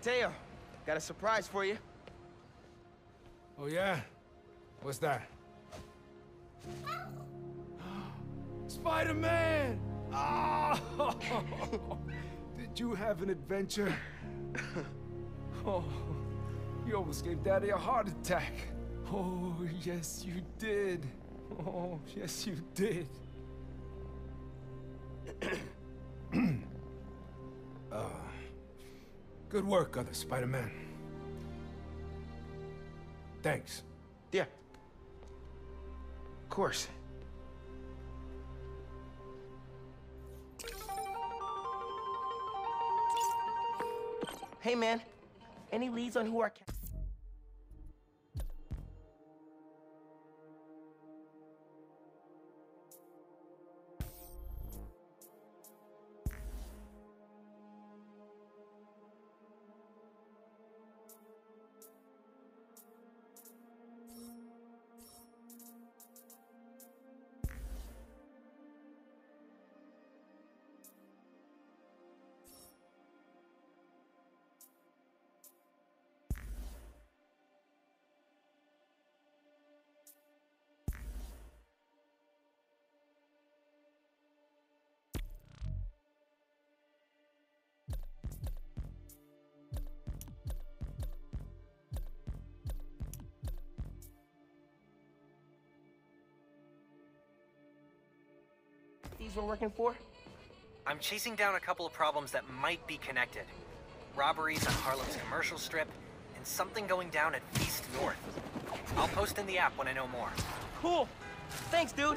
Mateo, got a surprise for you. Oh yeah? What's that? Spider-Man! Oh! Did you have an adventure? Oh, you almost gave Daddy a heart attack. Oh, yes you did. Oh, yes you did. Good work, other Spider-Man. Thanks. Yeah. Of course. Hey, man. Any leads on who our... these we're working for? I'm chasing down a couple of problems that might be connected. Robberies on Harlem's commercial strip, and something going down at Feast North. I'll post in the app when I know more. Cool. Thanks, dude.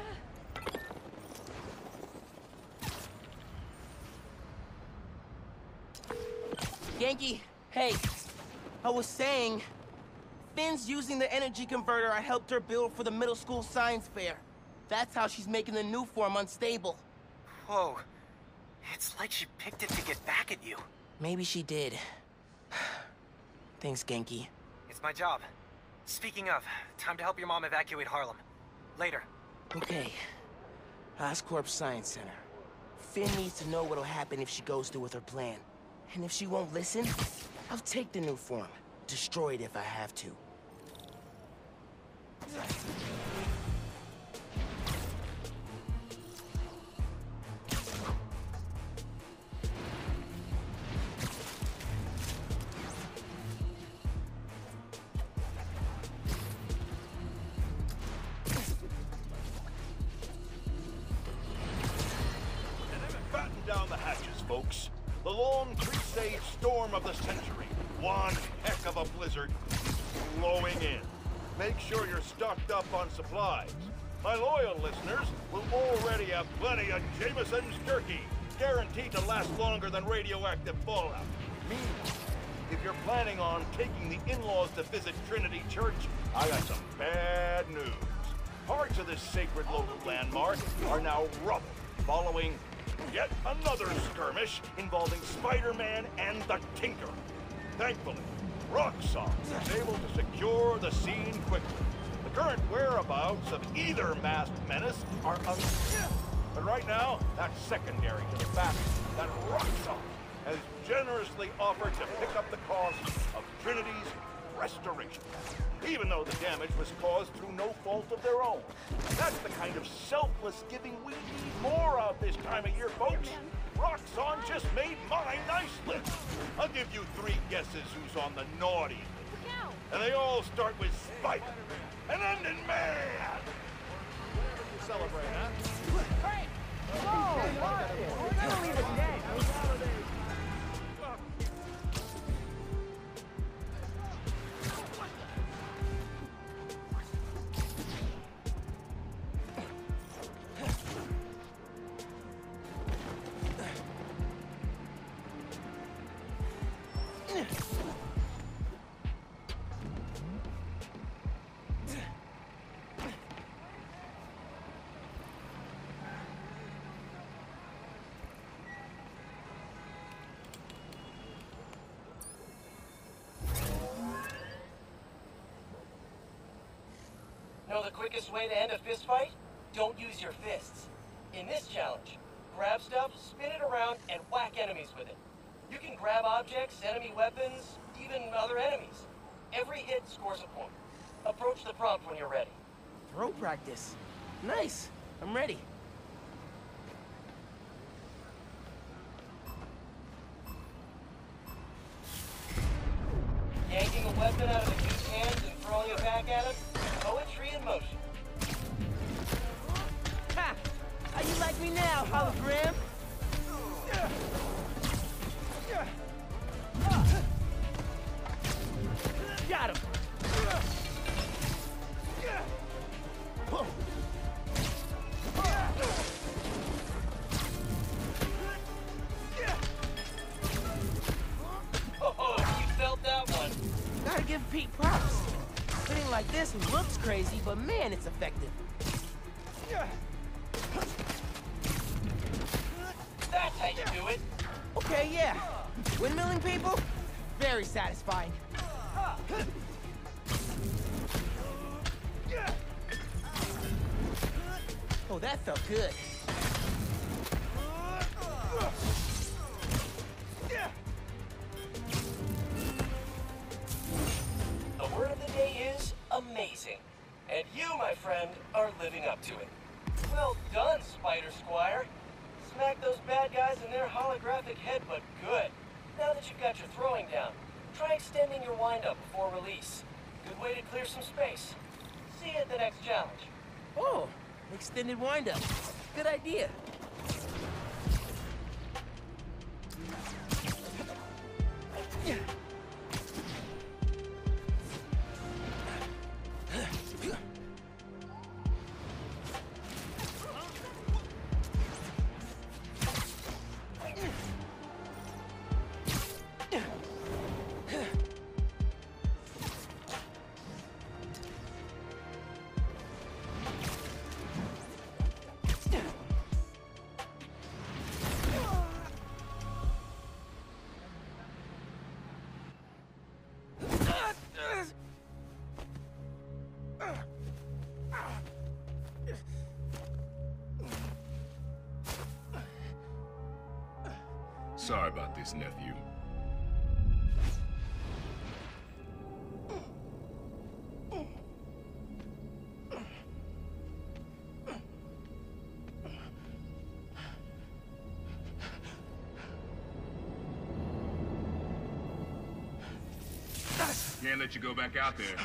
Yankee, hey. I was saying, Finn's using the energy converter I helped her build for the middle school science fair. That's how she's making the new form unstable. Whoa. It's like she picked it to get back at you. Maybe she did. Thanks, Genki. It's my job. Speaking of, time to help your mom evacuate Harlem. Later. Okay. Oscorp Science Center. Finn needs to know what'll happen if she goes through with her plan. And if she won't listen, I'll take the new form. Destroy it if I have to. Batten down the hatches, folks. The Lone Crusade storm of the century. One heck of a blizzard blowing in. Make sure you're stocked up on supplies. My loyal listeners will already have plenty of Jameson's jerky, guaranteed to last longer than radioactive fallout. Meanwhile, if you're planning on taking the in-laws to visit Trinity Church, I got some bad news. Parts of this sacred local landmark are now rubble, following yet another skirmish involving Spider-Man and the Tinker. Thankfully, Roxxon was able to secure the scene quickly. The current whereabouts of either masked menace are unknown. But right now, that's secondary to the fact that Roxxon has generously offered to pick up the cost of Trinity's restoration, even though the damage was caused through no fault of their own. That's the kind of selfless giving we need more of this time of year, folks. Roxxon just made my nice list. I'll give you 3 guesses who's on the naughty list. And they all start with Spider and end in Man. Whatever you celebrate, huh? Hey! Whoa! What? We're gonna leave it dead. Know the quickest way to end a fist fight? Don't use your fists. In this challenge, grab stuff, spin it around, and whack enemies with it. You can grab objects, enemy weapons, even other enemies. Every hit scores a point. Approach the prompt when you're ready. Throw practice. Nice. I'm ready. Yanking a weapon out of a dude's hands and throwing it back at him? Poetry in motion. Ha! How you like me now, hologram? Got him! Oh, you felt that one. Gotta give Pete props. Hitting like this looks crazy, but man, it's effective. That's how you do it. Okay, yeah. Windmilling people? Very satisfying. Oh, that felt good. The word of the day is amazing. And you, my friend, are living up to it. Well done, Spider Squire. Smack those bad guys in their holographic headbutt good. Now that you've got your throwing down, try extending your windup before release. Good way to clear some space. See you at the next challenge. Oh, extended windup. Good idea. Sorry about this, nephew. Can't let you go back out there.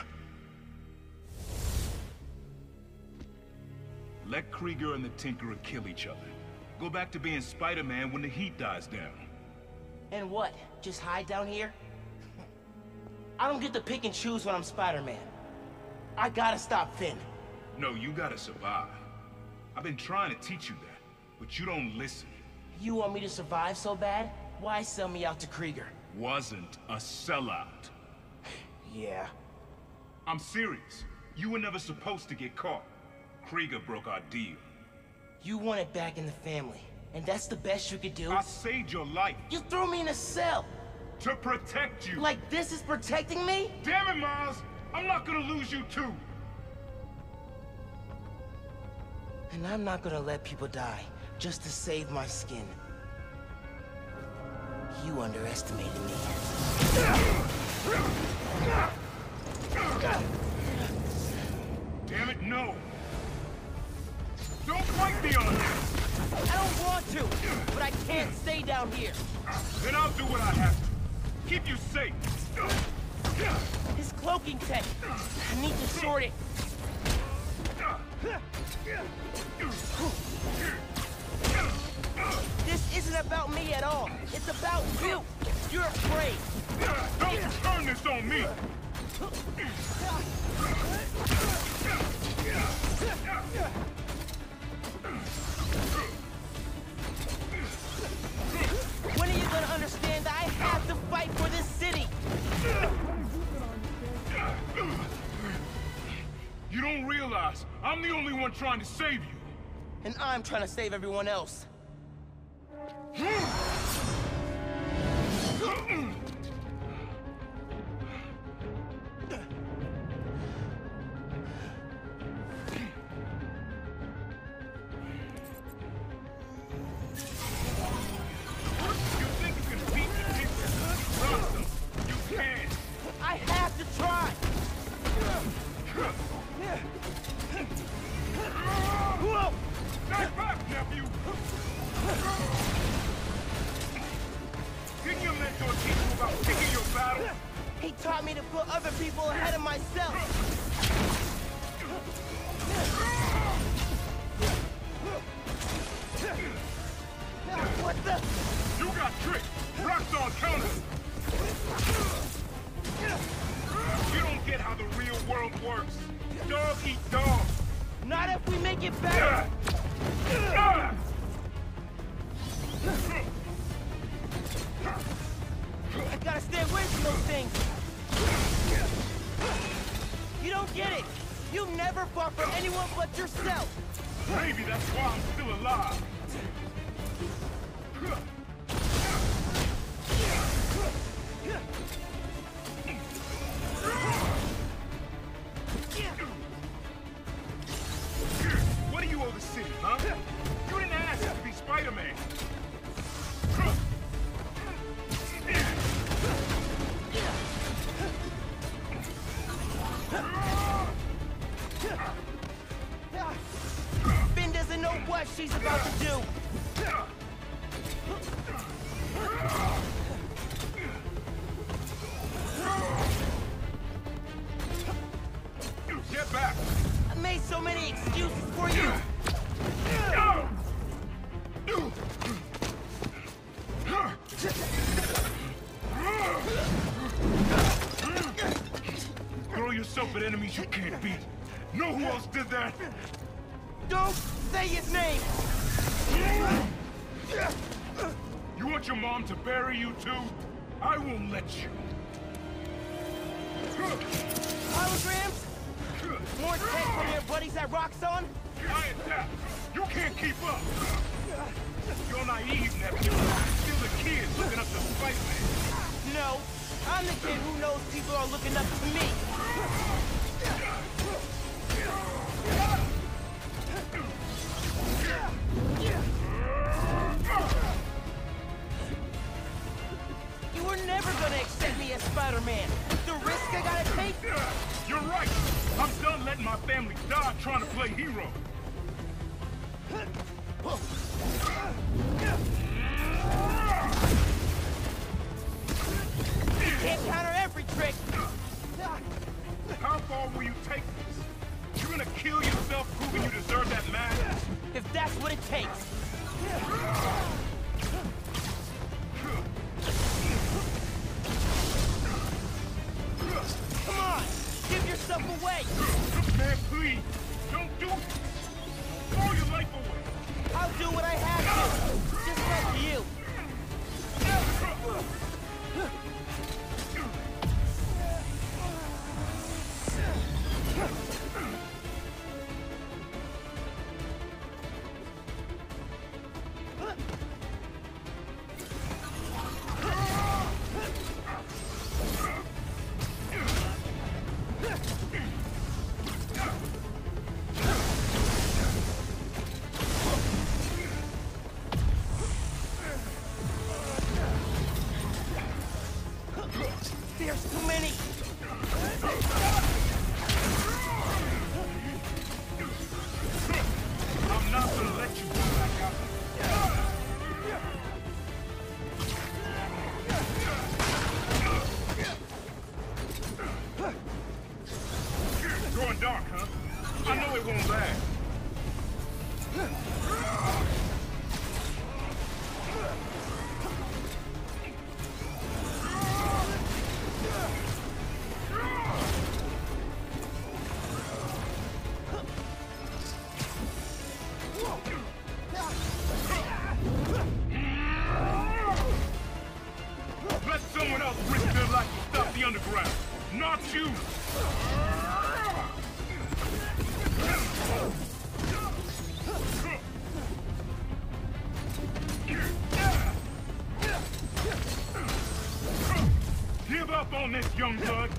Let Krieger and the Tinkerer kill each other. Go back to being Spider-Man when the heat dies down. And what? Just hide down here? I don't get to pick and choose when I'm Spider-Man. I gotta stop Finn. No, you gotta survive. I've been trying to teach you that, but you don't listen. You want me to survive so bad? Why sell me out to Krieger? Wasn't a sellout. Yeah. I'm serious. You were never supposed to get caught. Krieger broke our deal. You want it back in the family, and that's the best you could do? I saved your life. You threw me in a cell! To protect you. Like this is protecting me? Damn it, Miles! I'm not gonna lose you too! And I'm not gonna let people die just to save my skin. You underestimated me. Damn it, no! Don't fight me on this! I don't want to, but I can't stay down here. Then I'll do what I have to. Keep you safe. His cloaking tech. I need to sort it. This isn't about me at all. It's about you. You're afraid. Don't turn this on me! When are you gonna understand that I have to fight for this city? You don't realize I'm the only one trying to save you. And I'm trying to save everyone else. You think you can beat the other people ahead of myself. What the? You got tricked! Rock's on counter! You don't get how the real world works. Dog eat dog. Not if we make it better. I gotta stay away from those things. You don't get it. You never fought for anyone but yourself. Maybe that's why I'm still alive. What do you owe the city, huh? You didn't ask to be Spider-Man. Finn doesn't know what she's about to do. Get back! I made so many excuses for you. Throw yourself at enemies you can't beat. Know who else did that? Don't say his name. You want your mom to bury you too? I won't let you. Holograms? More tech from your buddies at Roxxon? I adapt. You can't keep up. You're naive, nephew. Still the kid looking up to Spider-Man. No, I'm the kid who knows people are looking up to me. You were never gonna accept me as Spider-Man. The risk I gotta take? You're right. I'm done letting my family die trying to play hero. You can't counter every trick. How far will you take this? You're gonna kill yourself proving you deserve that mask? If that's what it takes. Come on, give yourself away. Man, please, don't do it. Throw your life away. I'll do what I have to, just like you. There's too many. I'm not gonna let you go back out. Going dark, huh? I know it won't last. Let someone else risk their life to stop the underground, not you! Give up on this, young blood!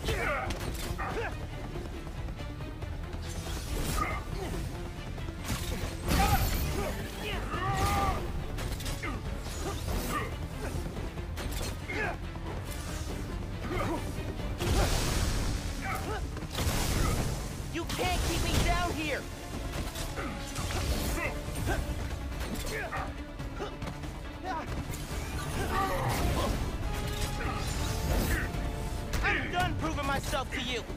You can't keep me down here. I'm done yourself to you.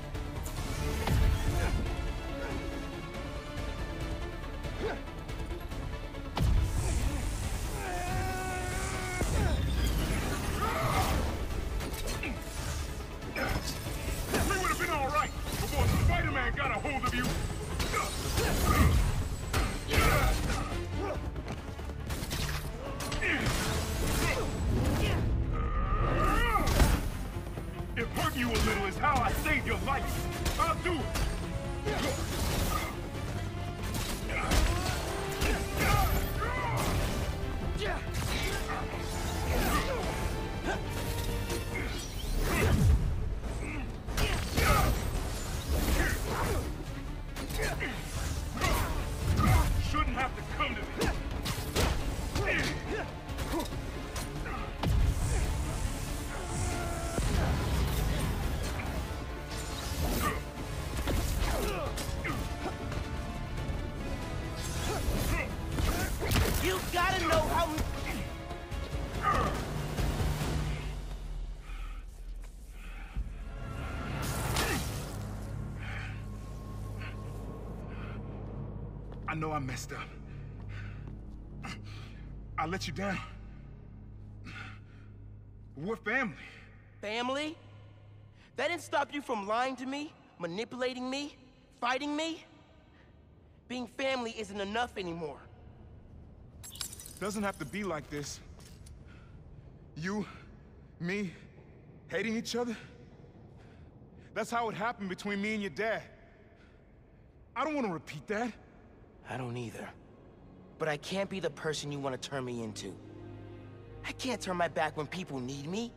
We would have been all right before Spider-Man got a hold of you. If hurting you a little is how I saved your life, I'll do it. Shouldn't have to come to this. You gotta know how... I know I messed up. I let you down. We're family. Family? That didn't stop you from lying to me, manipulating me, fighting me? Being family isn't enough anymore. Doesn't have to be like this. You, me, hating each other? That's how it happened between me and your dad. I don't want to repeat that. I don't either. But I can't be the person you want to turn me into. I can't turn my back when people need me.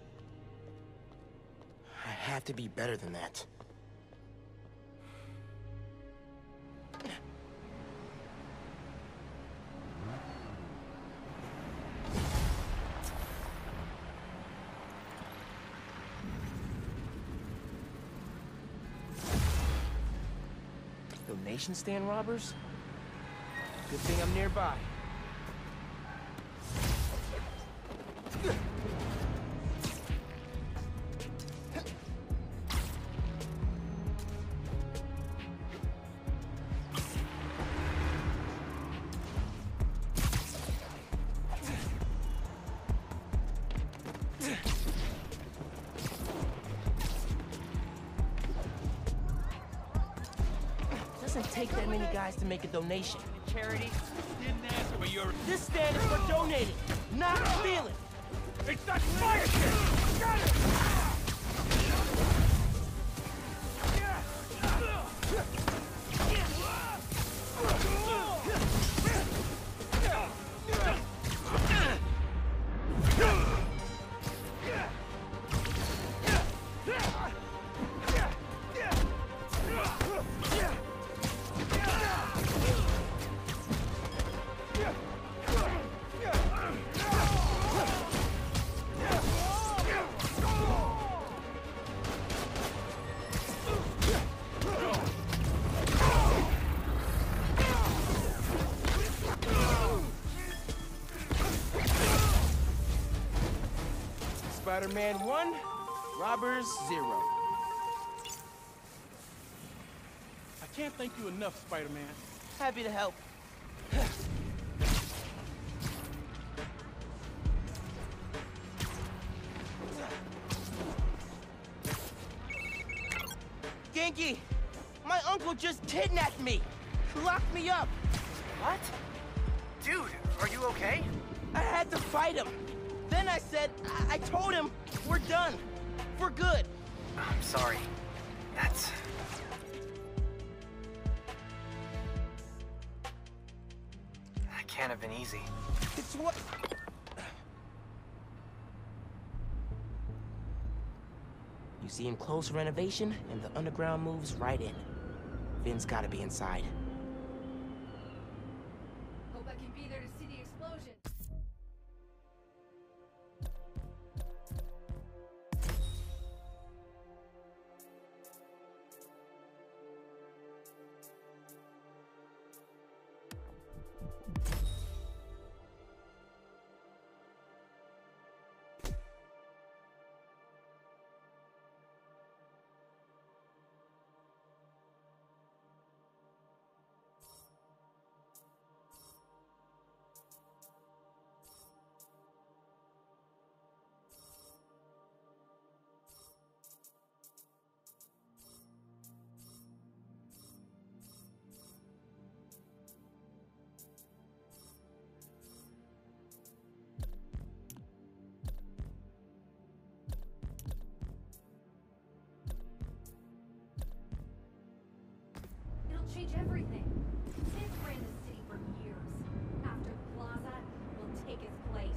I have to be better than that. Donation stand robbers? Good thing I'm nearby. Doesn't take that many guys to make a donation. Charity didn't ask for your... This stand is for donating, not stealing. It's that fire shit! Got it! Spider-Man 1, robbers 0. I can't thank you enough, Spider-Man. Happy to help. Genki, my uncle just kidnapped me. Locked me up. What? Dude, are you okay? I had to fight him. Then I said, I told him, we're done. For good. I'm sorry. That can't have been easy. It's what... You see him close renovation, and the underground moves right in. Vin's gotta be inside. Hope I can be there to see the explosion. change everything. Sid ran the city for years. After Plaza will take his place.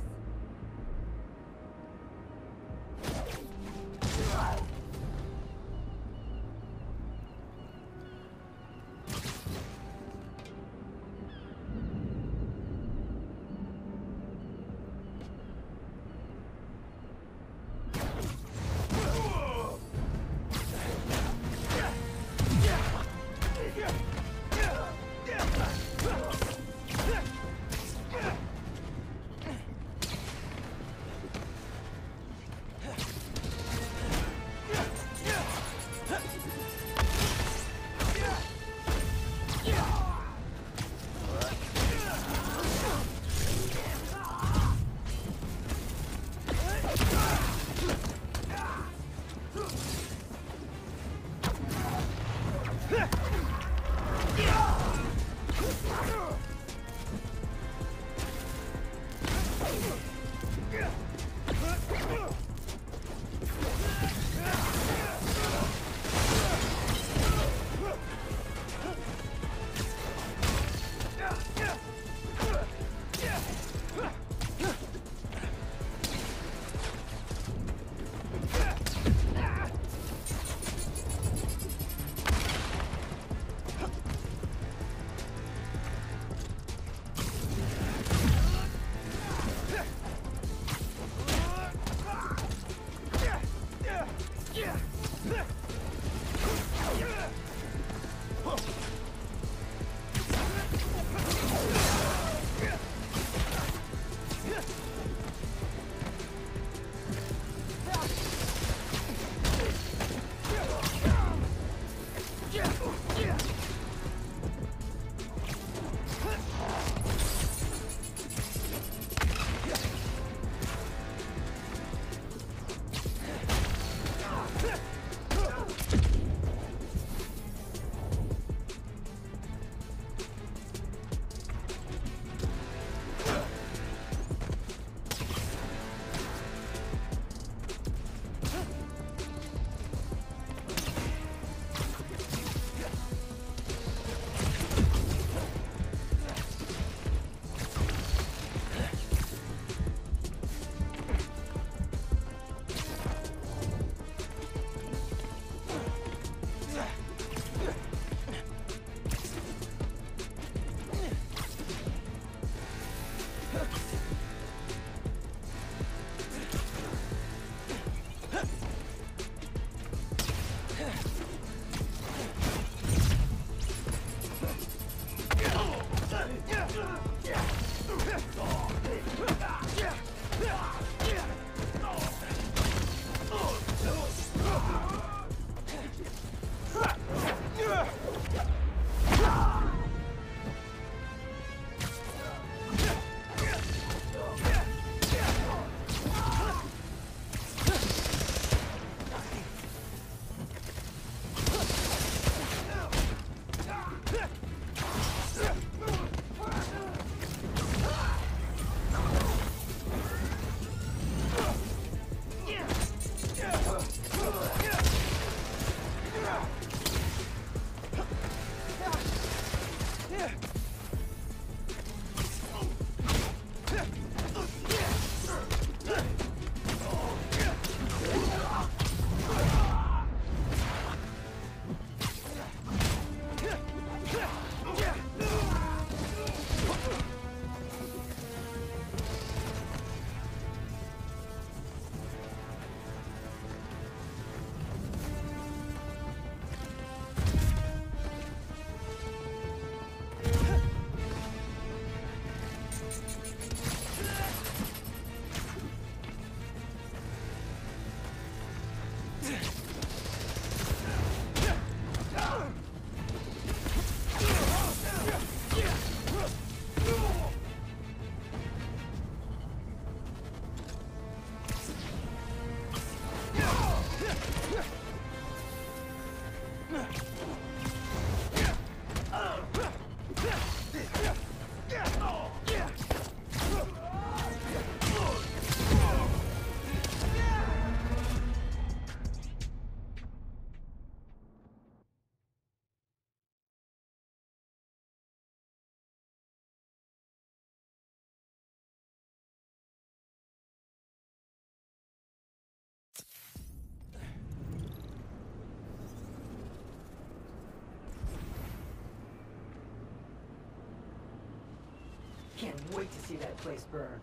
Can't wait to see that place burn.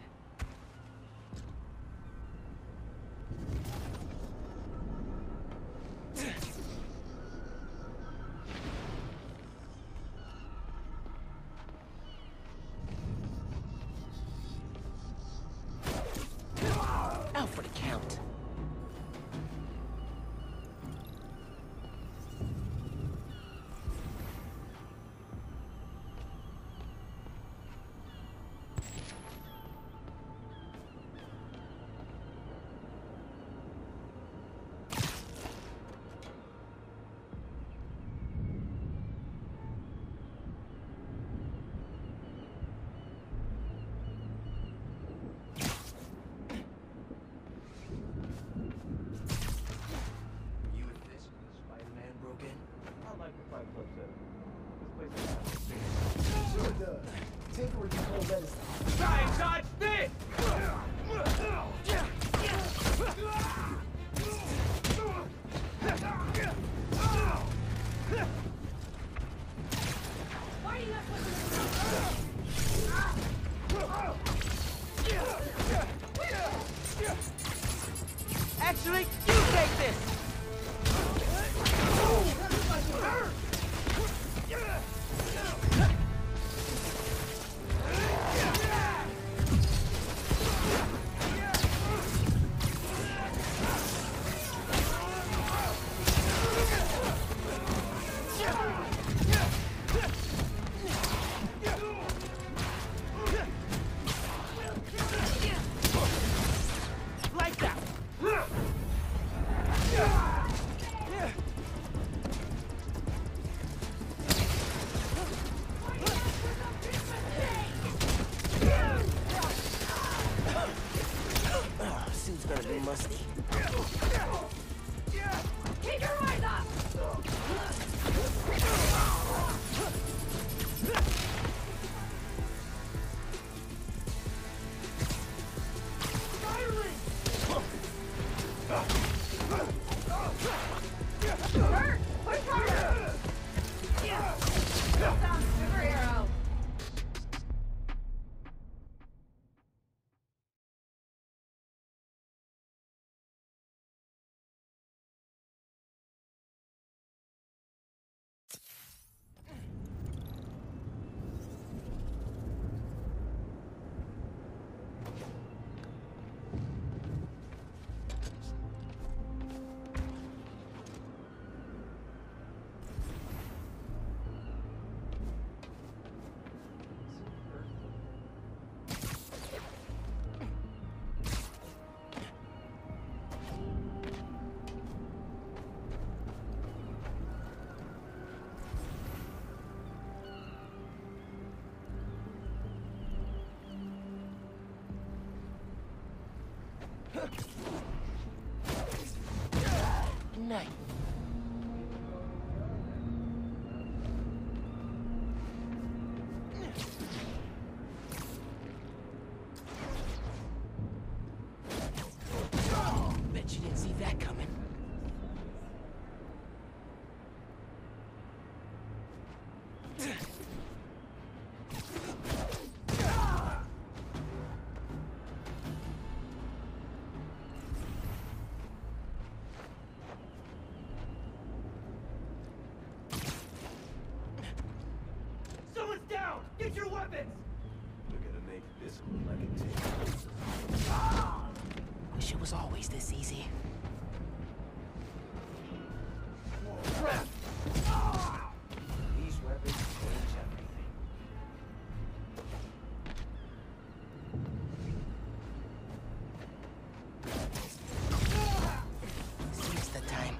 Out for the count. Actually, you take this! Like that! Suit's gonna be musty. Keep your eyes up! Bert, push harder! Some superhero! Good night. Bet you didn't see that coming. Someone's down! Get your weapons! We're gonna make this look like a tape. Wish it was always this easy. These weapons change everything. Seems the time.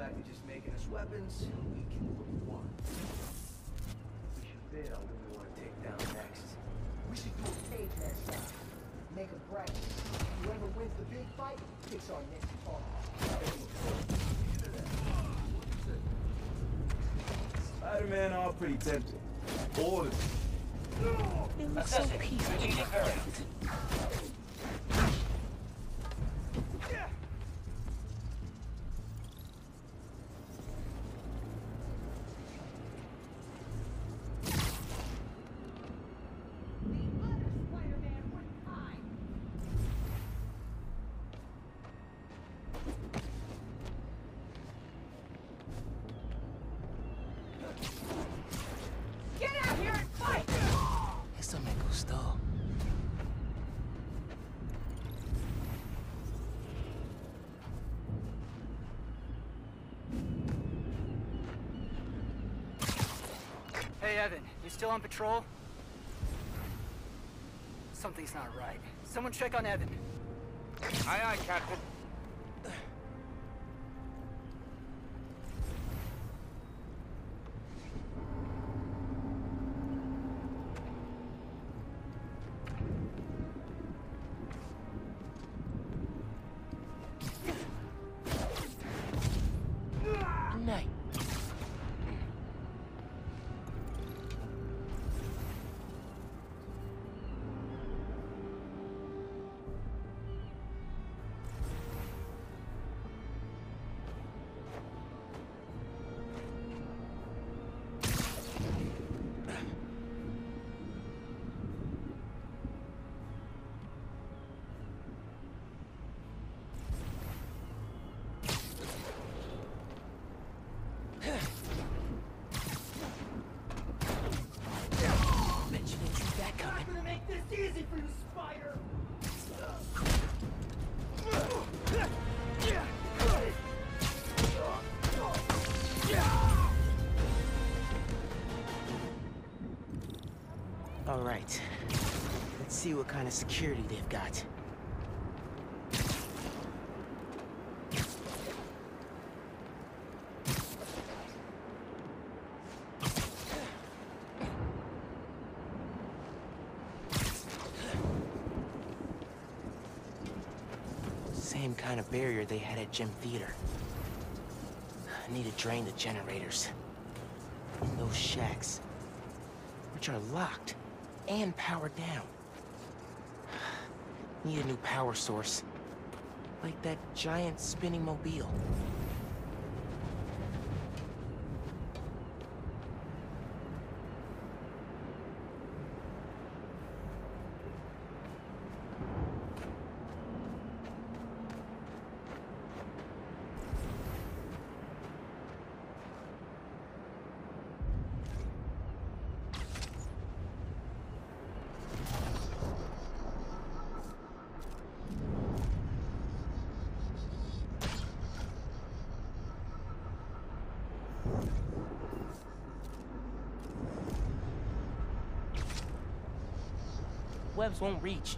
back to just making us weapons, we can do what we want. We should bid on who we want to take down next. We should do a cage match style. Make a bracket. Whoever wins the big fight picks our next opponent. Spider-Man all pretty tempting. Orders. It was so Assessing peaceful. strategic variance. The other Spider-Man wouldn't hide. Get out here and fight! Eso me gustó. Hey, Evan, you still on patrol? Something's not right. Someone check on Evan. Aye, aye, Captain. Night. Bet you didn't see that coming. I'm gonna make this easy for you, Spider! All right. Let's see what kind of security they've got. Same kind of barrier they had at Gym Theater. I need to drain the generators. And those shacks, which are locked and powered down. Need a new power source. Like that giant spinning mobile. Webs won't reach.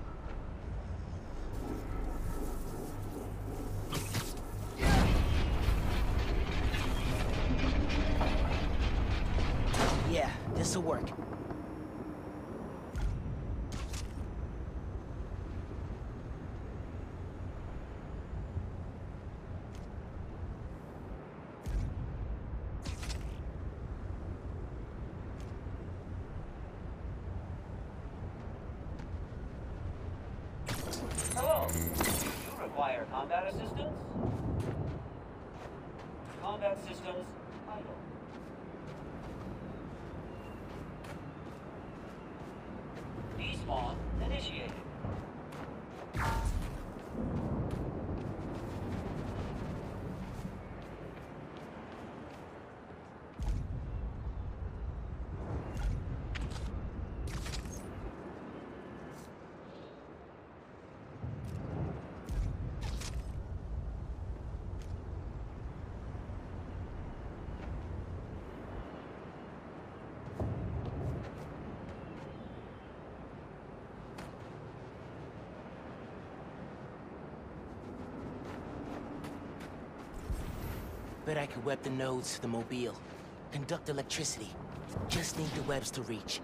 Yeah, this'll work. Hello. Do you require combat assistance? Combat systems idle. Despawn initiated. Bet I could web the nodes to the mobile. Conduct electricity. Just need the webs to reach.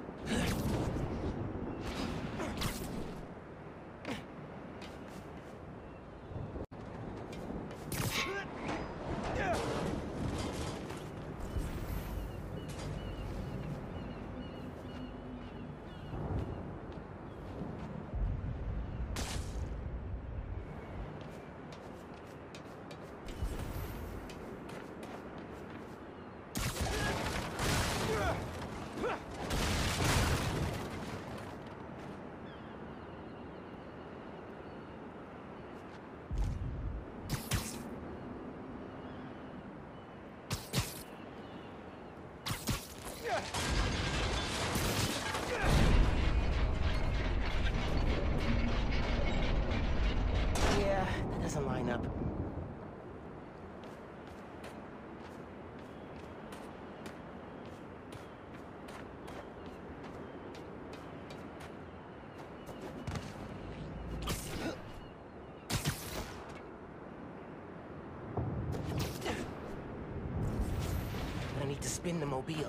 Yeah, that doesn't line up. I need to spin the mobile.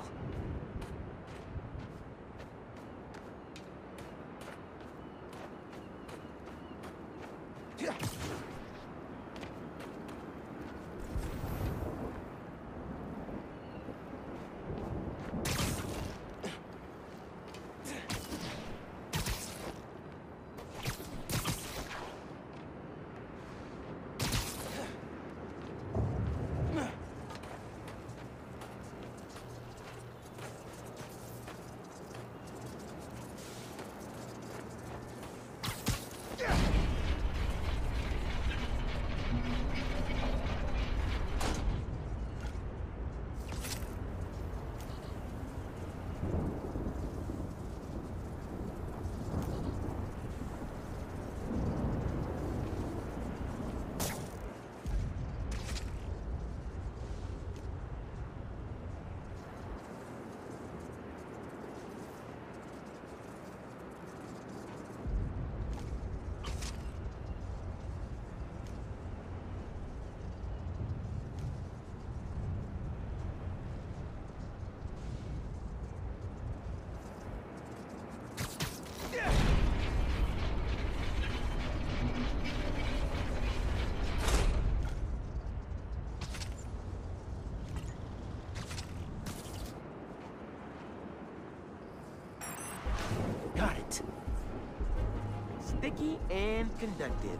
Got it. Sticky and conductive.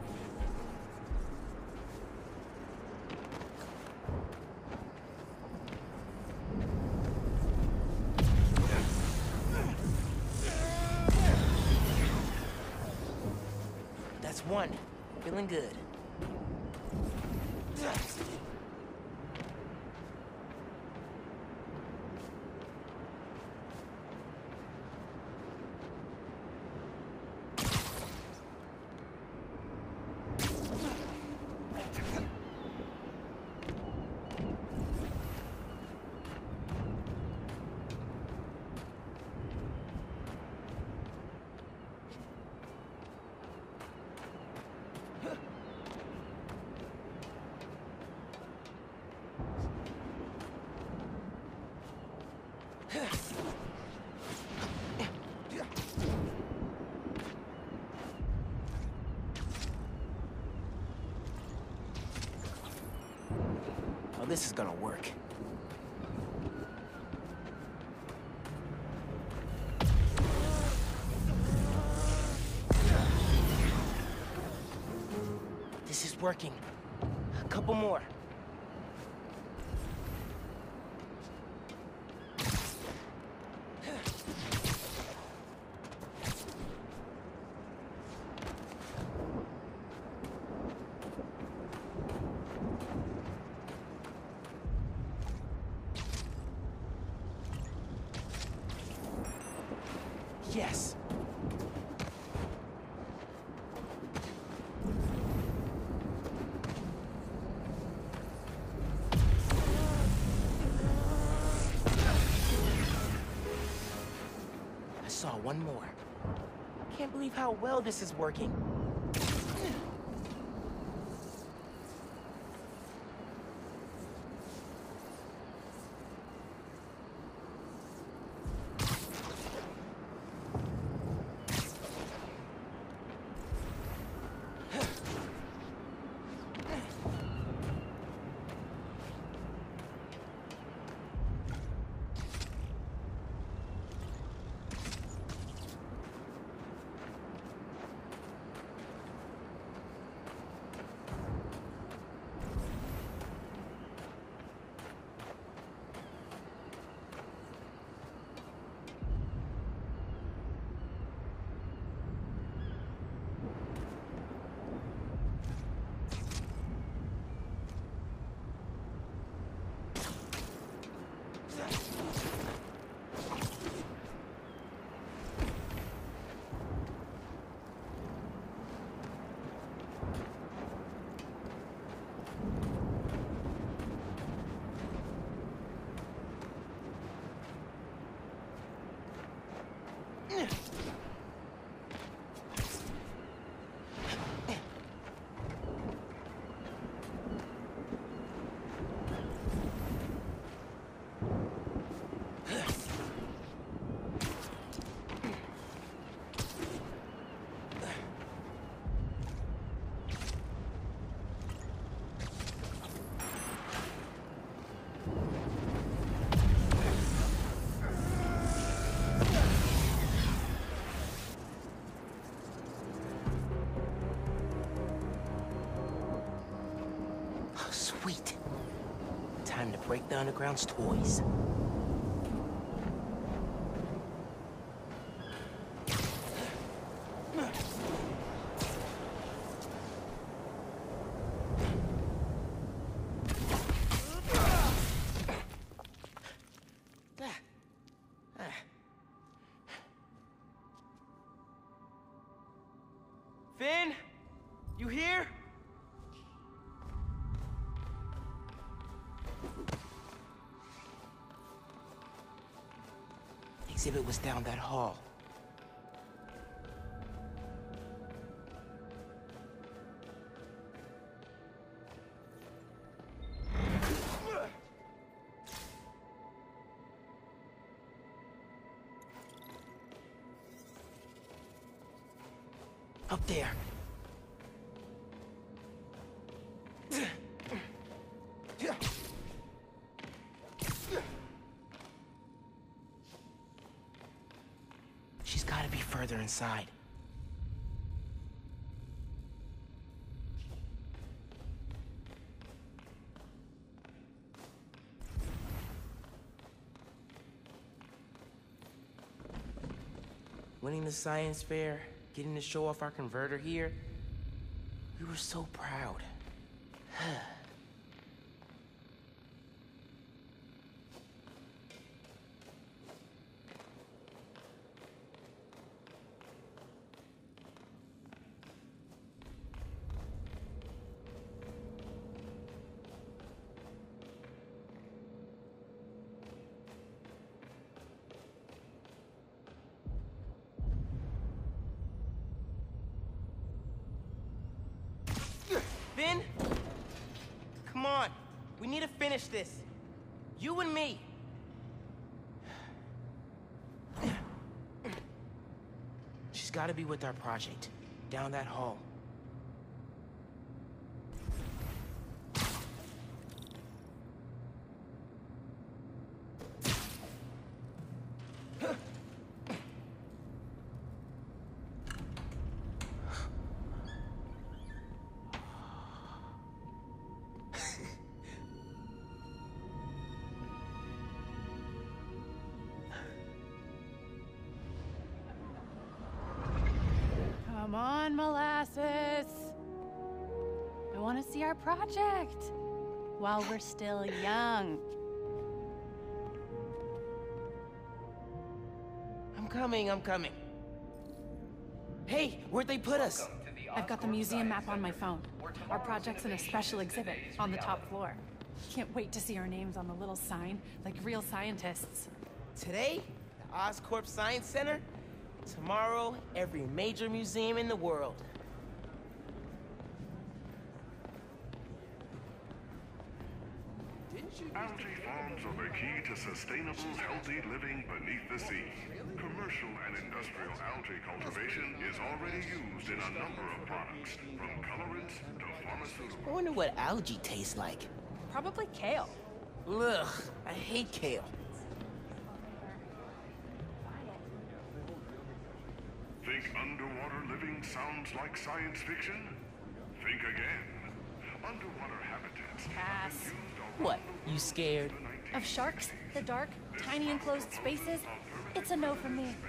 That's one. Feeling good. Oh, this is gonna work. This is working. A couple more. Yes. I saw one more. Can't believe how well this is working. Sweet. Time to break the Underground's toys. Finn? You here? Exhibit was down that hall. Up there. She's gotta be further inside. Winning the science fair, getting to show off our converter here, we were so proud. Finn? Come on. We need to finish this. You and me. She's got to be with our project. Down that hall. Come on, Molasses. I want to see our project while we're still young. I'm coming. Hey, where'd they put us? I've got the museum map on my phone. Our project's in a special exhibit on the top floor. Can't wait to see our names on the little sign, like real scientists. Today, the Oscorp Science Center. Tomorrow, every major museum in the world. Algae farms are the key to sustainable, healthy living beneath the sea. Commercial and industrial algae cultivation is already used in a number of products, from colorants to pharmaceuticals. I wonder what algae tastes like. Probably kale. Ugh, I hate kale. Think underwater living sounds like science fiction? Think again. Underwater habitats have been used What, you scared? Of sharks, the dark, tiny enclosed spaces? It's a no from me.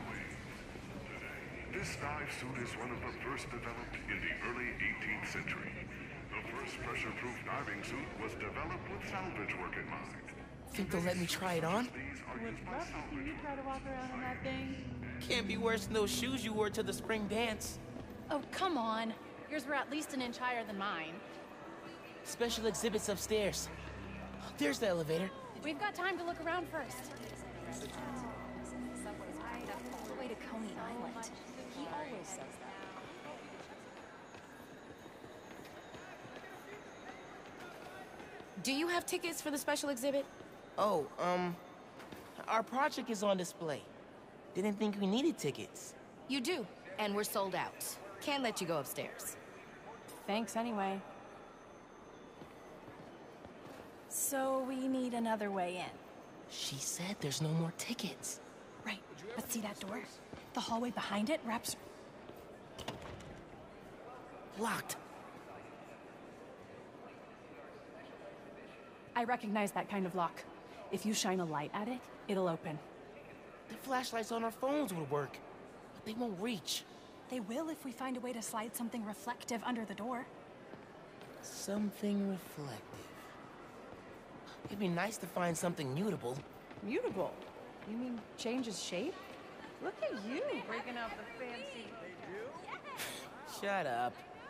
This dive suit is one of the first developed in the early 18th century. The first pressure-proof diving suit was developed with salvage work in mind. Think they'll let me try it on? Would love to see you try to walk around in that thing. Can't be worse than those shoes you wore to the spring dance. Oh, come on. Yours were at least an inch higher than mine. Special exhibits upstairs. There's the elevator. We've got time to look around first. All the way to Coney Island. He always says that. Do you have tickets for the special exhibit? Oh, our project is on display. Didn't think we needed tickets. You do, and we're sold out. Can't let you go upstairs. Thanks anyway. So we need another way in. She said there's no more tickets. Right, but see that door? The hallway behind it wraps... Locked. I recognize that kind of lock. If you shine a light at it, it'll open. The flashlights on our phones would work, but they won't reach. They will if we find a way to slide something reflective under the door. Something reflective. It'd be nice to find something mutable. Mutable? You mean changes shape? Look at you breaking out the fancy... Shut up.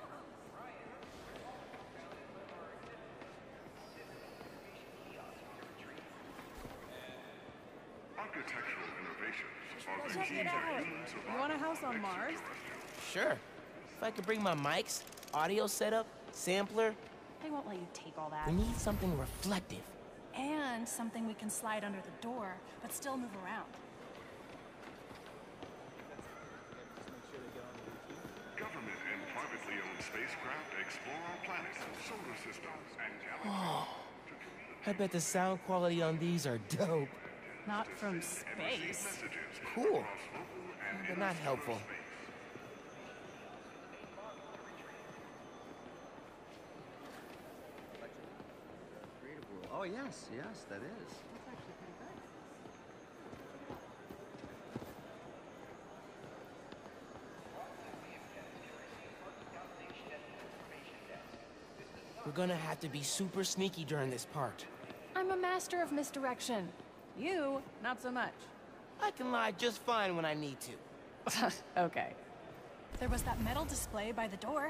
Architectural innovations are the Check key it to out. human survival. You want a house on Mars? Sure. If I could bring my mics, audio setup, sampler, They won't let you take all that. we need something reflective. And something we can slide under the door, but still move around. Government and privately owned spacecraft explore our planet, solar systems, and galaxies. Oh, I bet the sound quality on these are dope. Not from space. Cool. But not helpful. Oh, yes, that is. We're gonna have to be super sneaky during this part. I'm a master of misdirection. You, not so much. I can lie just fine when I need to. Okay. There was that metal display by the door.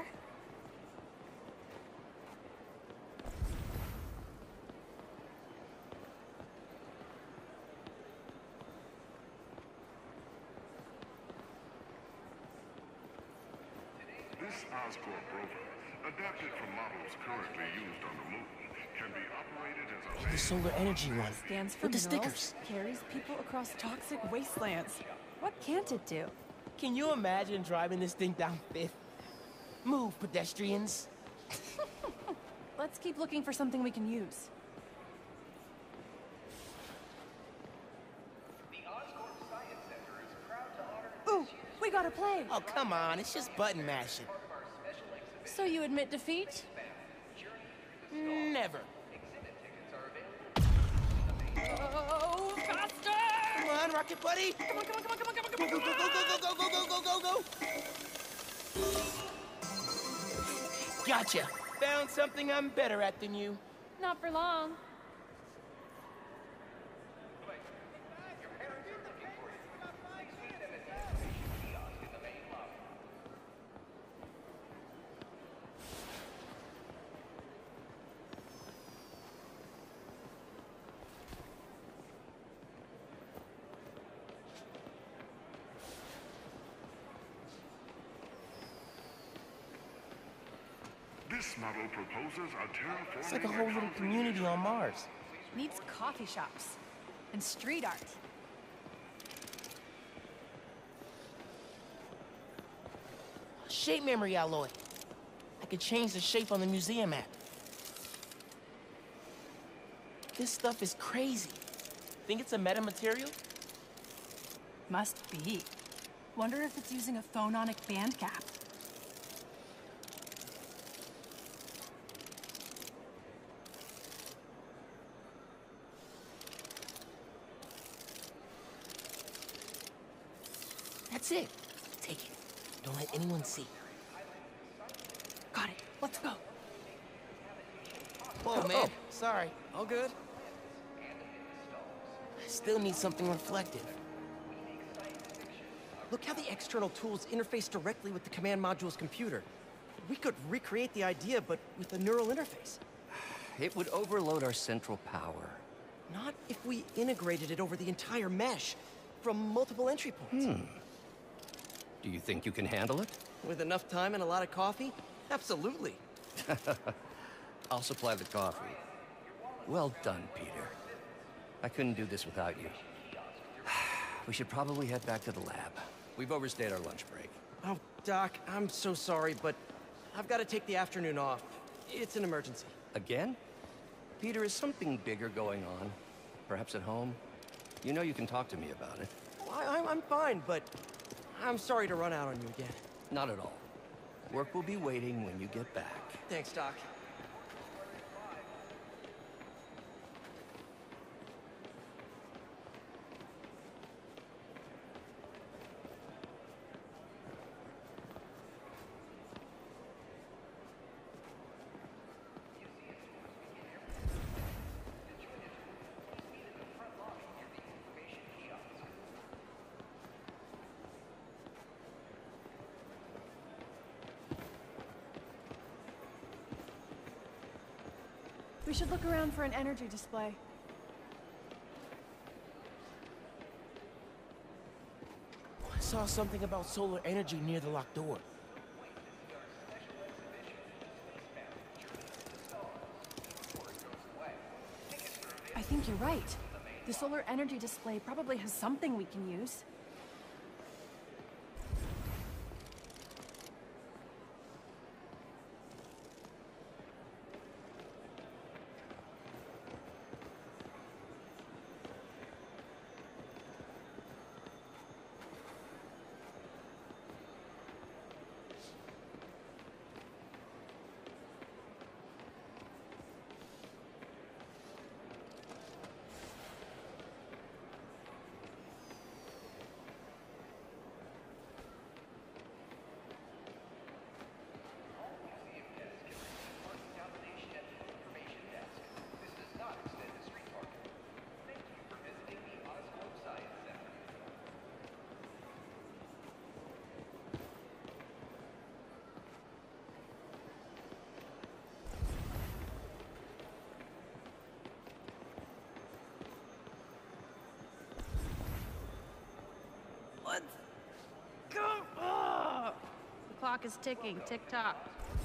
This Oscorp rover, adapted from models currently used on the moon, can be operated as a The solar energy one. Stands for With the minerals, stickers. carries people across toxic wastelands. What can't it do? Can you imagine driving this thing down Fifth? Move, pedestrians. Let's keep looking for something we can use. Ooh, we got a play. Oh, come on, it's just button mashing. So you admit defeat? Never. Oh, faster! Come on, Rocket Buddy! Come on, come on, come on, come on, come on, Go, come go, on! go, go, go, go, go, go, go, go! Gotcha! Found something I'm better at than you. Not for long. This model proposes a terraforming... It's like a whole little community on Mars. Needs coffee shops and street art. Shape memory alloy. I could change the shape on the museum map. This stuff is crazy. Think it's a metamaterial? Must be. Wonder if it's using a phononic band gap. That's it. Take it. Don't let anyone see. Got it. Let's go. Whoa, man. Sorry. All good? I still need something reflective. Look how the external tools interface directly with the command module's computer. We could recreate the idea, but with a neural interface. It would overload our central power. Not if we integrated it over the entire mesh, from multiple entry points. Do you think you can handle it? With enough time and a lot of coffee? Absolutely. I'll supply the coffee. Well done, Peter. I couldn't do this without you. We should probably head back to the lab. We've overstayed our lunch break. Oh, Doc, I'm so sorry, but I've got to take the afternoon off. It's an emergency. Again? Peter, is something bigger going on? Perhaps at home? You know you can talk to me about it. I'm fine, but I'm sorry to run out on you again. Not at all. Work will be waiting when you get back. Thanks, Doc. should look around for an energy display. I saw something about solar energy near the locked door. I think you're right. The solar energy display probably has something we can use. Let's go! Oh! The clock is ticking. Tick-tock.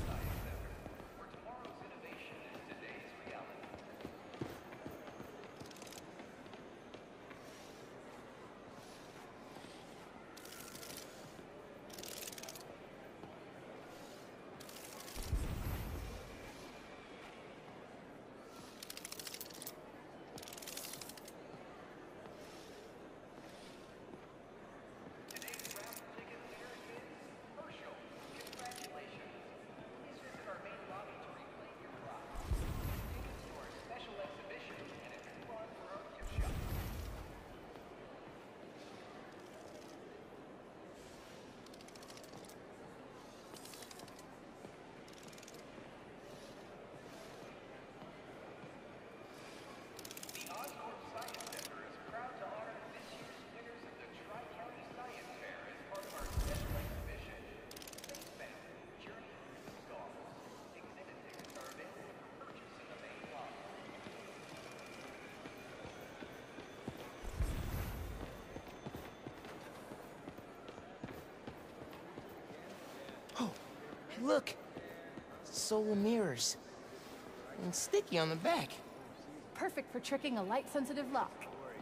Look! Solar mirrors. And sticky on the back. Perfect for tricking a light-sensitive lock.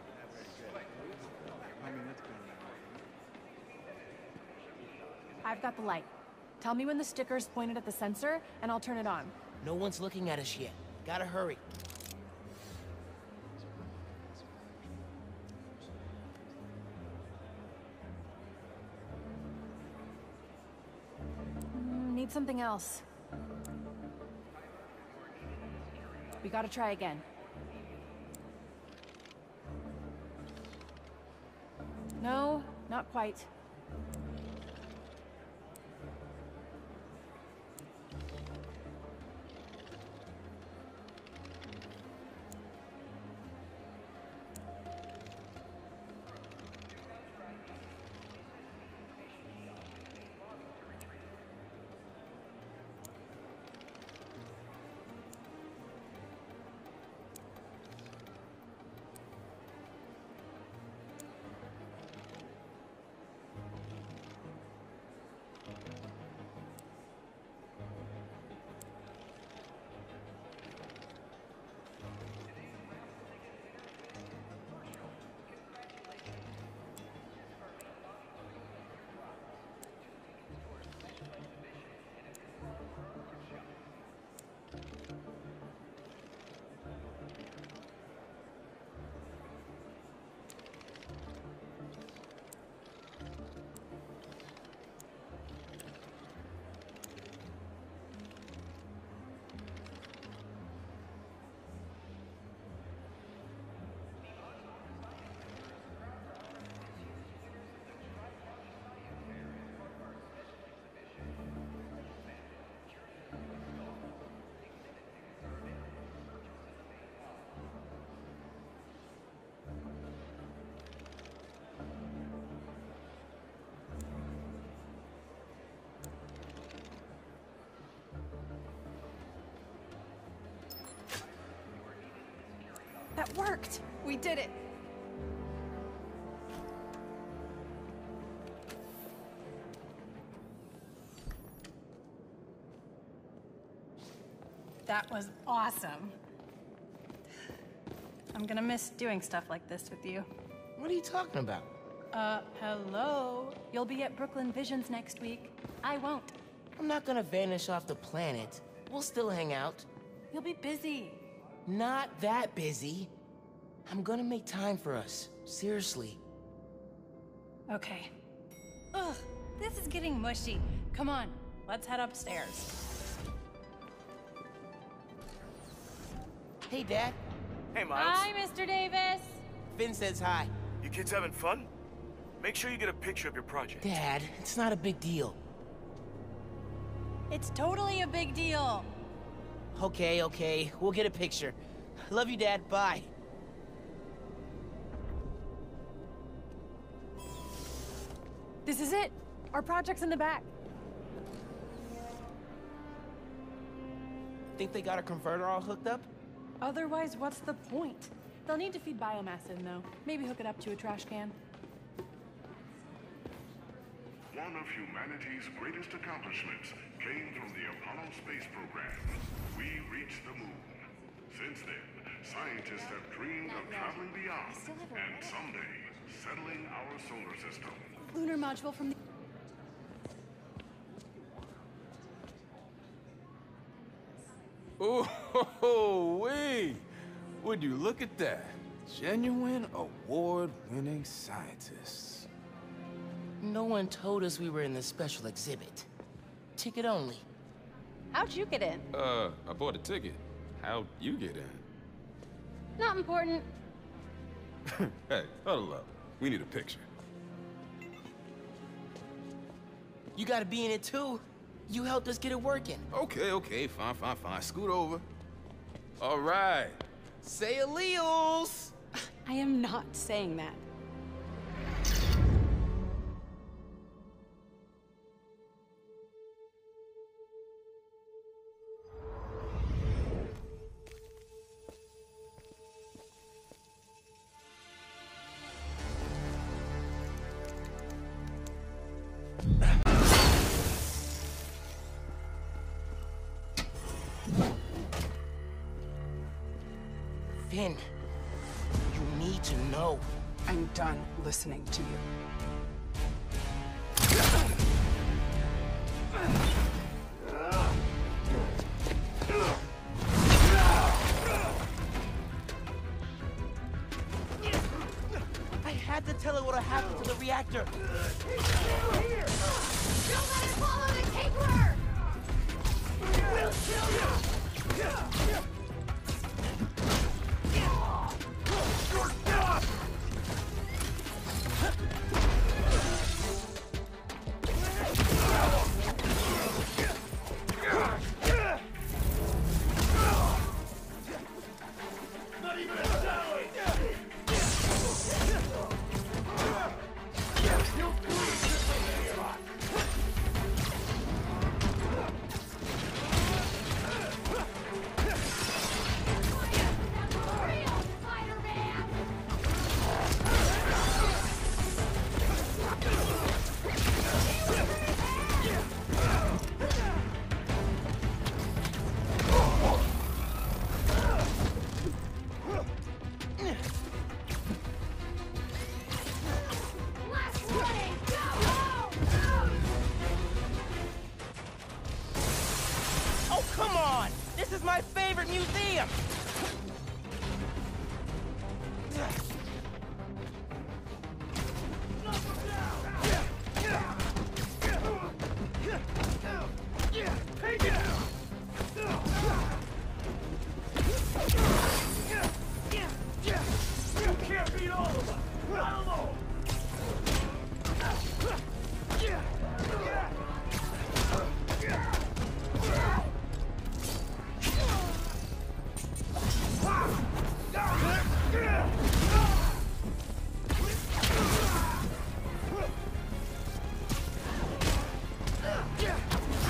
I've got the light. Tell me when the sticker's pointed at the sensor, and I'll turn it on. No one's looking at us yet. Gotta hurry. Need something else. We gotta try again. No, not quite. That worked! We did it! That was awesome. I'm gonna miss doing stuff like this with you. What are you talking about? Hello? You'll be at Brooklyn Visions next week. I won't. I'm not gonna vanish off the planet. We'll still hang out. You'll be busy. Not that busy. I'm gonna make time for us. Seriously. Okay. Ugh, this is getting mushy. Come on, let's head upstairs. Hey, Dad. Hey, Miles. Hi, Mr. Davis. Finn says hi. You kids having fun? Make sure you get a picture of your project. Dad, it's not a big deal. It's totally a big deal. Okay. We'll get a picture. Love you, Dad. Bye. This is it. Our project's in the back. Think they got a converter all hooked up? Otherwise, what's the point? They'll need to feed biomass in, though. Maybe hook it up to a trash can. One of humanity's greatest accomplishments came from the Apollo space program. We reached the moon. Since then, scientists have dreamed of traveling beyond and someday settling our solar system. Lunar module from the... Oh, wait! Would you look at that? Genuine award-winning scientists. No one told us we were in the special exhibit. Ticket only. How'd you get in? I bought a ticket. How'd you get in? Not important. Hey, huddle up. We need a picture. You gotta be in it too. You helped us get it working. Okay, fine. Scoot over. All right. Say alleles! I am not saying that. Finn, you need to know. I'm done listening to you. I had to tell her what happened to the reactor. Don't let it follow the Kingler! We'll kill you! This is my favorite museum! Take it! You can't beat all of us! Not alone!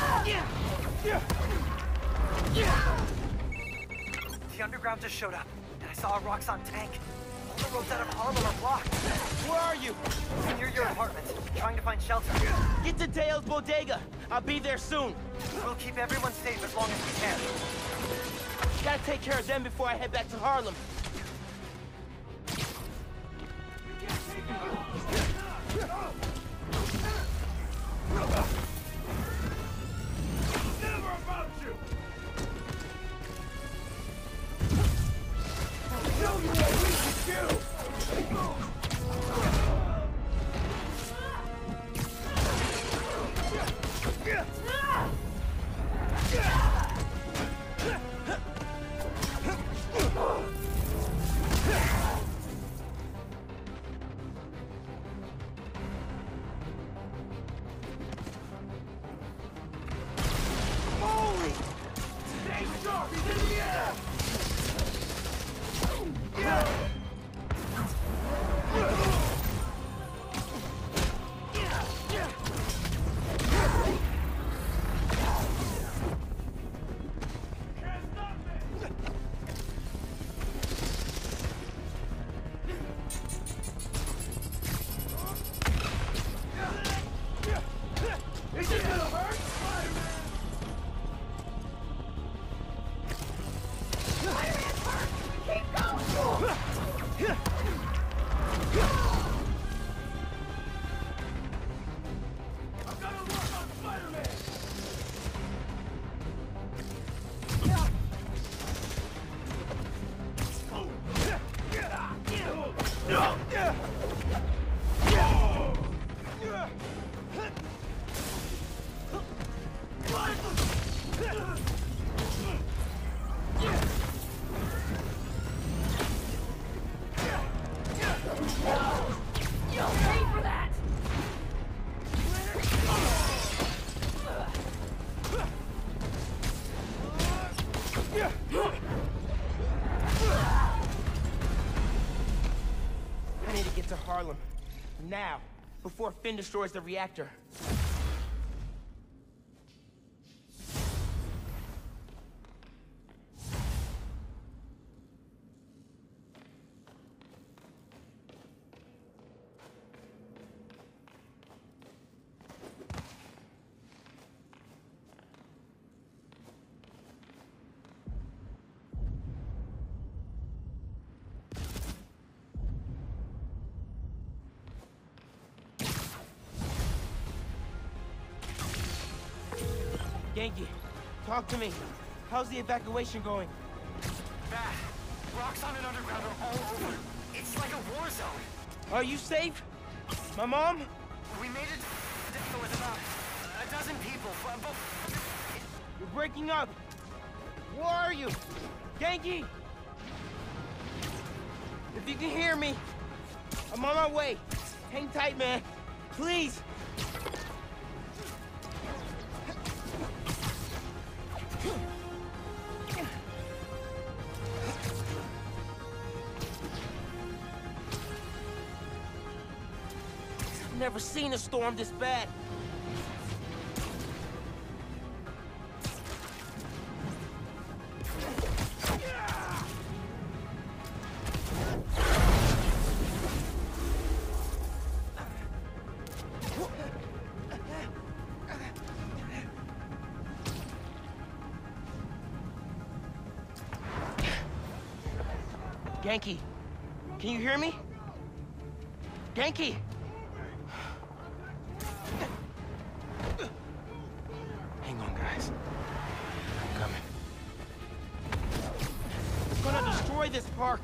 The underground just showed up. and I saw a Roxxon tank. All the roads out of Harlem are blocked. Where are you? I'm near your apartment, trying to find shelter. Get to Teo's Bodega. I'll be there soon. We'll keep everyone safe as long as we can. Gotta take care of them before I head back to Harlem. Never about you! Show you what we can do! Holy! Stay sharp! He's in the air! Is it gonna hurt? You'll pay for that! I need to get to Harlem. Now, before Finn destroys the reactor. Genki, talk to me. How's the evacuation going? Bad. Roxxon and Underground are all over. It's like a war zone. Are you safe? My mom? We made it with about a dozen people. You're breaking up. Where are you? Genki! If you can hear me, I'm on my way. Hang tight, man. Please. I've never seen a storm this bad. Genki, can you hear me? Genki! Hang on, guys. I'm coming. It's gonna destroy this park.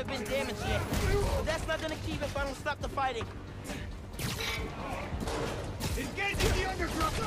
have been damaged yet. But that's not gonna keep if I don't stop the fighting. Engaging the undergrowth!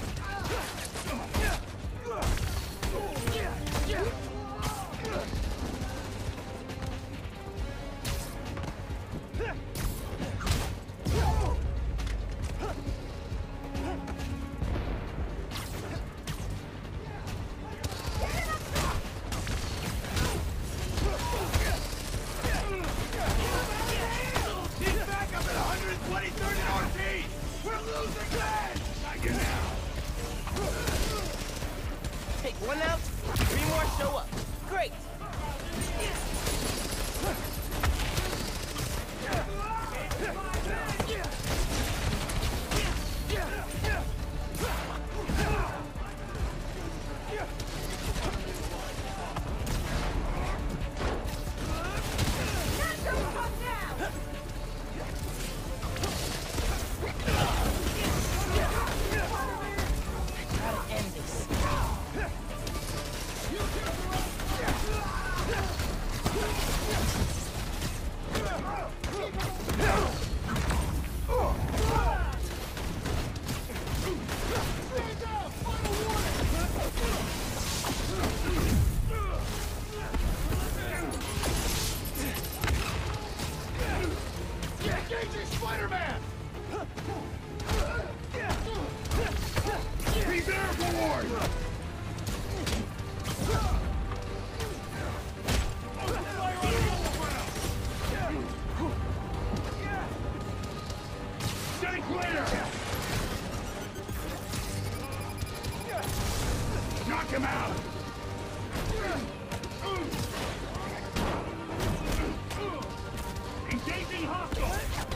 Take one out, 3 more show up. Great! Spider-Man! He's airborne! Stay clear! Knock him out! Engaging hostile!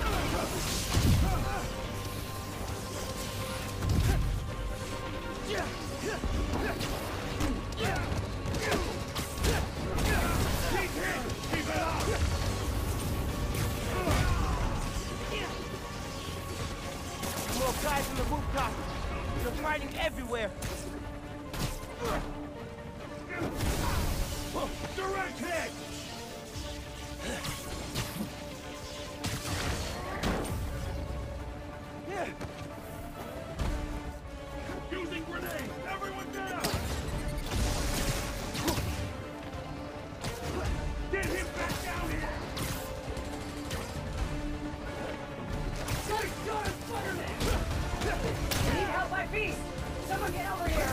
More guys on the rooftop. They're fighting everywhere. Direct hit! Using grenade! Everyone down! Get him back down here! Need help, my beast! Someone get over here!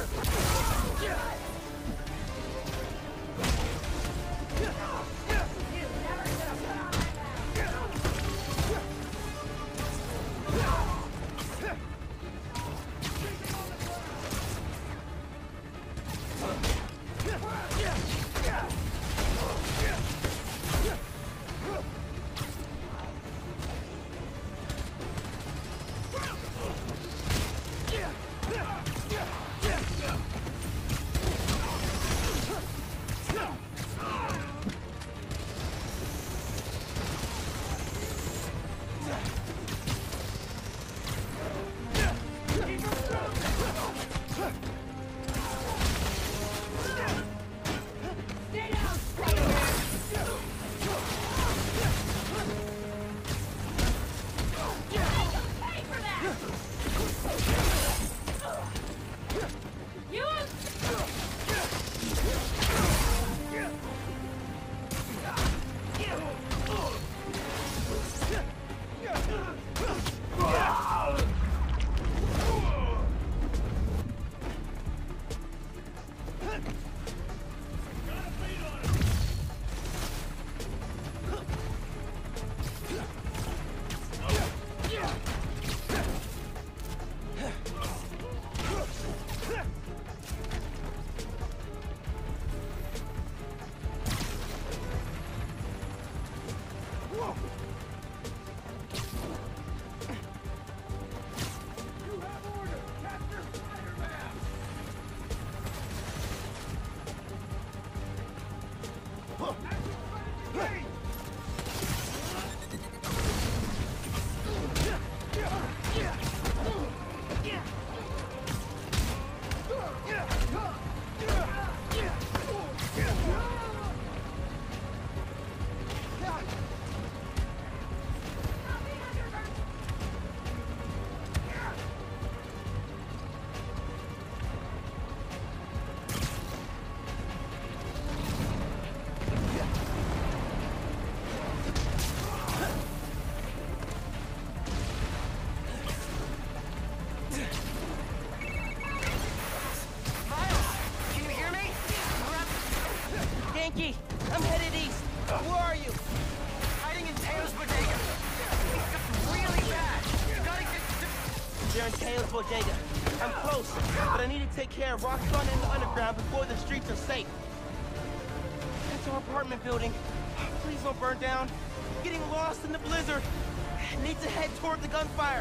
Ganke, I'm headed east. Where are you? Hiding in Teo's bodega. It's just really bad. You gotta get to... They're in Teo's bodega. I'm close, but I need to take care of Roxxon and the underground before the streets are safe. That's our apartment building. Please don't burn down. Getting lost in the blizzard. Need to head toward the gunfire.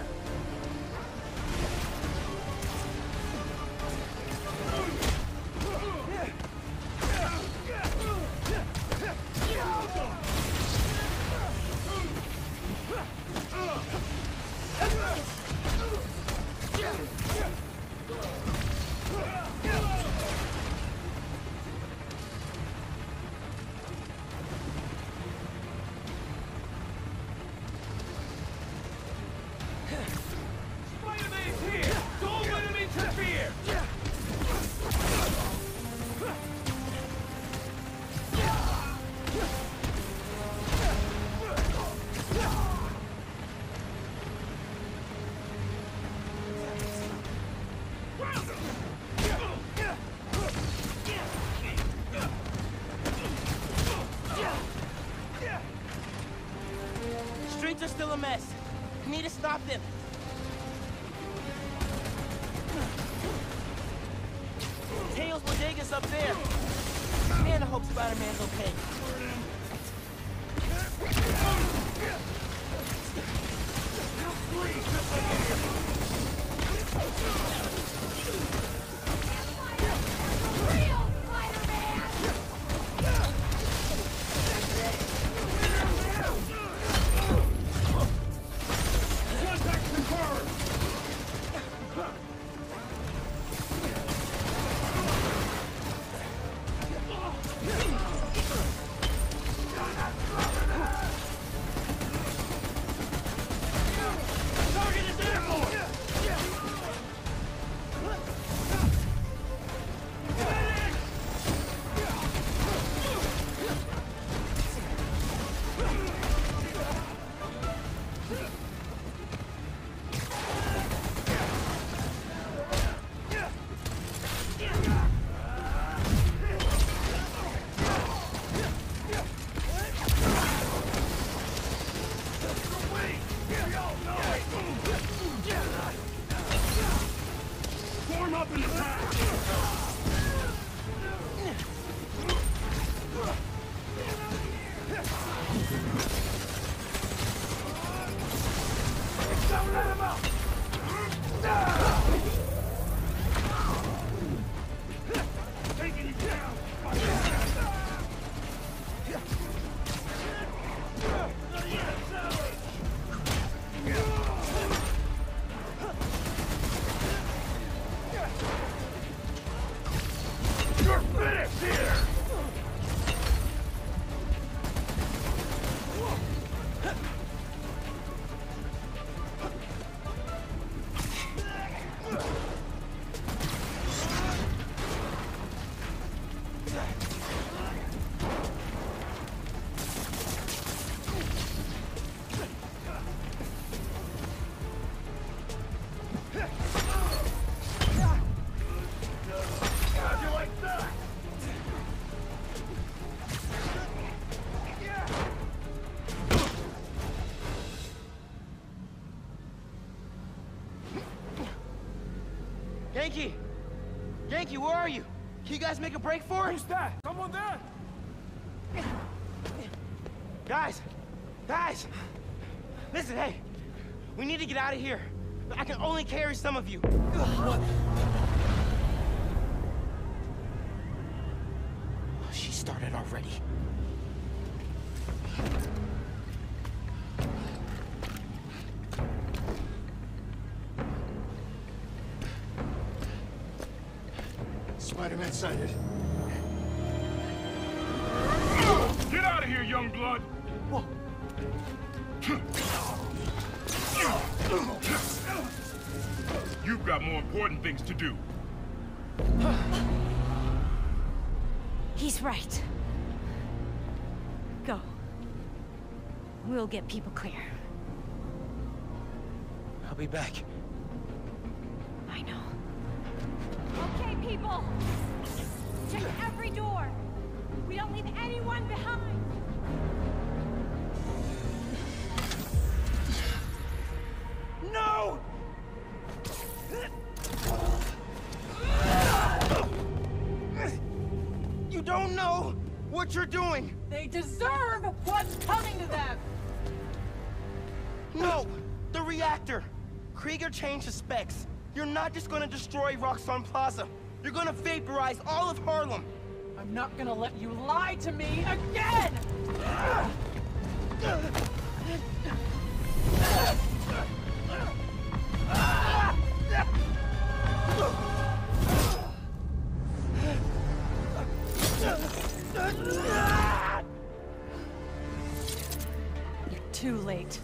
Streets are still a mess. Need to stop them. Teo's bodega's up there. Man, I hope Spider-Man's okay. Ganke! Ganke, where are you? Can you guys make a break for it? Who's that? Someone there? Guys! Guys! Listen, hey! We need to get out of here. I can only carry some of you. What? She started already. Spider-Man sighted. Get out of here, young blood! Whoa. You've got more important things to do. He's right. Go. We'll get people clear. I'll be back. I know. Okay, people! Check every door! We don't leave anyone behind! No! You don't know what you're doing! They deserve what's coming to them! No! The reactor! Krieger changed the specs. You're not just gonna destroy Roxxon Plaza. You're gonna vaporize all of Harlem! I'm not gonna let you lie to me again! You're too late.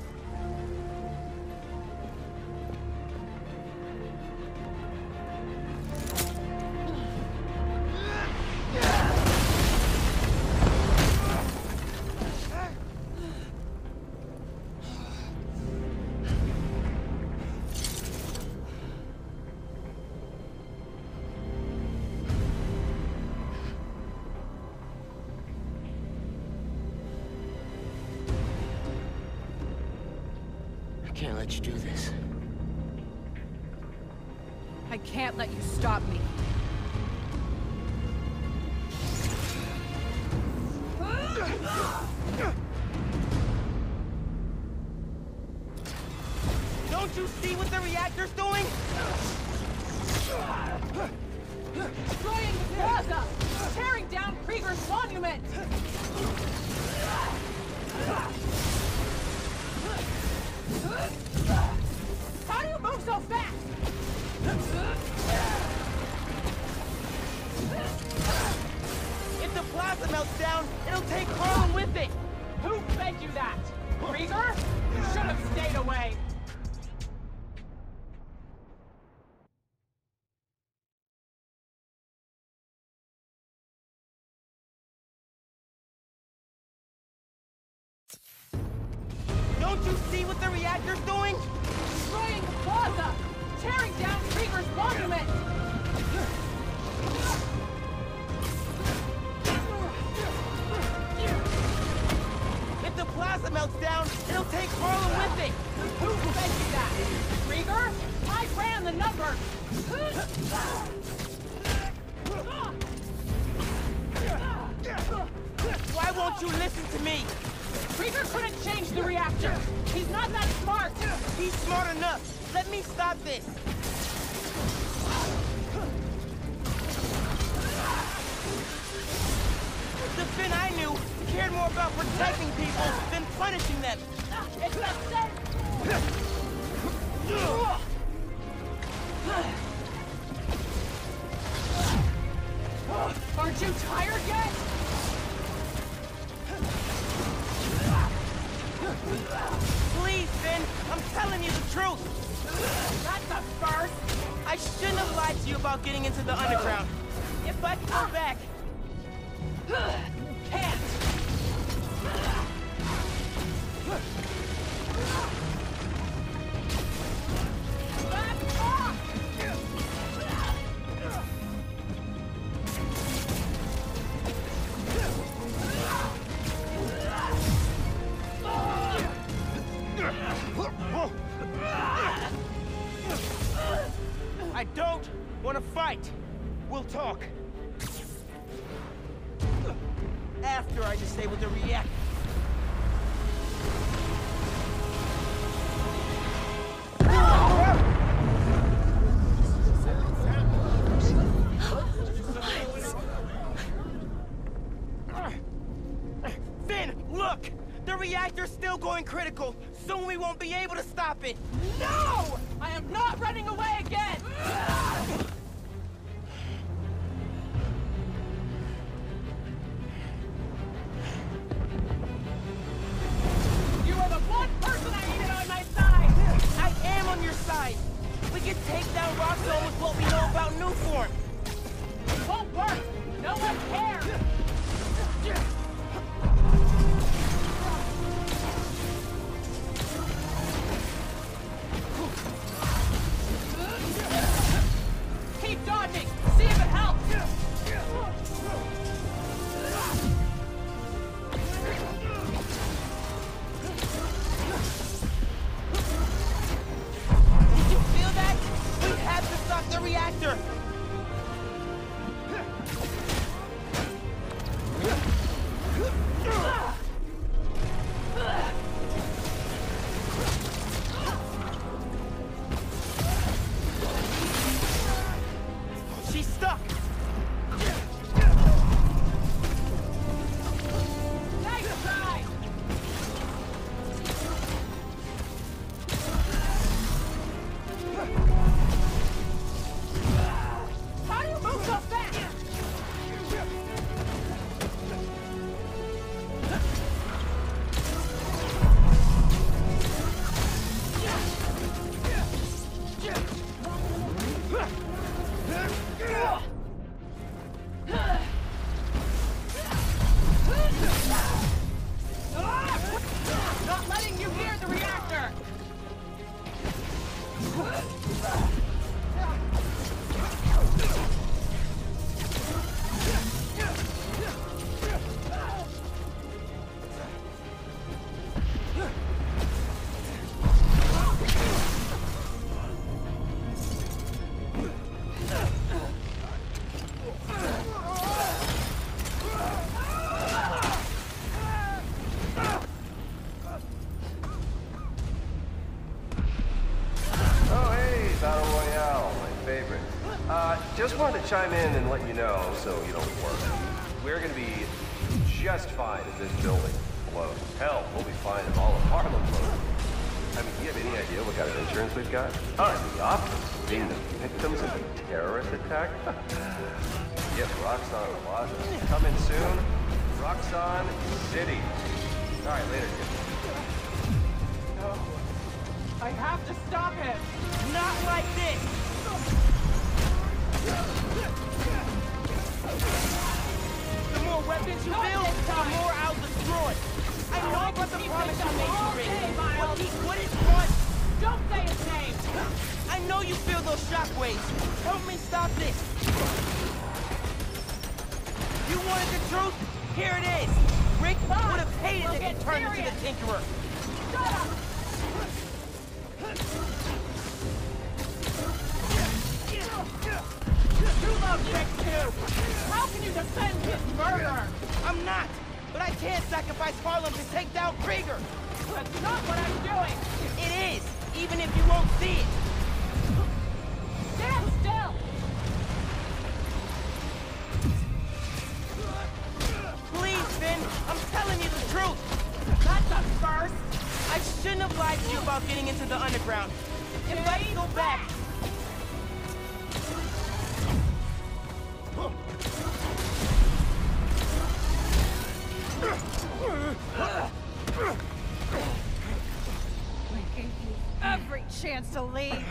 I can't let you do this. I can't let you stop me. Don't you see what the reactor's doing? Destroying the plaza! Tearing down Krieger's monument! How do you move so fast? If the plaza melts down, it'll take Harlem with it! Who fed you that? Krieger? You should have stayed away! Don't you see what the reactor's doing? Destroying the plaza! Tearing down Krieger's monument! If the plaza melts down, it'll take Harlem with it! Who fed you that? Krieger? I ran the numbers! Why won't you listen to me? Krieger couldn't change the reactor! He's not that smart! He's smart enough! Let me stop this! The Finn I knew cared more about protecting people than punishing them! It's the same! Aren't you tired yet? Please, Finn! I'm telling you the truth! Not the first! I shouldn't have lied to you about getting into the underground. If I could go back... Can't! Back off! I don't want to fight. We'll talk. After I disable the reactor. Finn, look! The reactor's still going critical. Soon we won't be able to stop it. No! I am not running away again! You are the one person I needed on my side! I am on your side. We can take down Roxxon with what we know about Nuform. It won't work! No one cares! Keep dodging! See if it helps! He's stuck! Nice try! How do you move so fast? Not letting you near the reactor! Oh, hey, Battle Royale, my favorite. Just wanted to chime in and let you know, so you don't worry. We're gonna be just fine if this building blows. Hell, we'll be fine if all of Harlem blows. I mean, do you have any idea what kind of insurance we've got? The options being the victims of a terrorist attack? Yep, Roxxon Plaza. Coming soon, Roxxon City. All right, later, kid. No. I have to stop him! Not like this! The more weapons you build, the more I'll destroy. I know about the promise you made to Rick, but he wouldn't want... Don't say his name! I know you feel those shockwaves. Help me stop this. You wanted the truth? Here it is. Rick would have hated to get turned into the Tinkerer. Shut up! You love Rick too! How can you defend his murder? I'm not, but I can't sacrifice Harlem to take down Krieger. That's not what I'm doing! It is, even if you won't see it. Stand still! Please, Finn, I'm telling you the truth. Not the first! I shouldn't have lied to you about getting into the underground. If I go back... We gave you every chance to leave.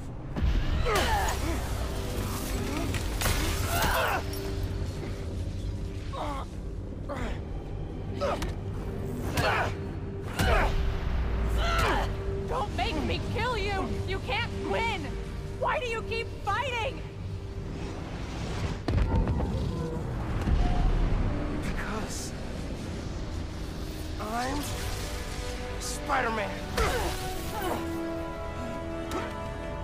Don't make me kill you! You can't win! Why do you keep fighting? Because... I'm... Spider-Man.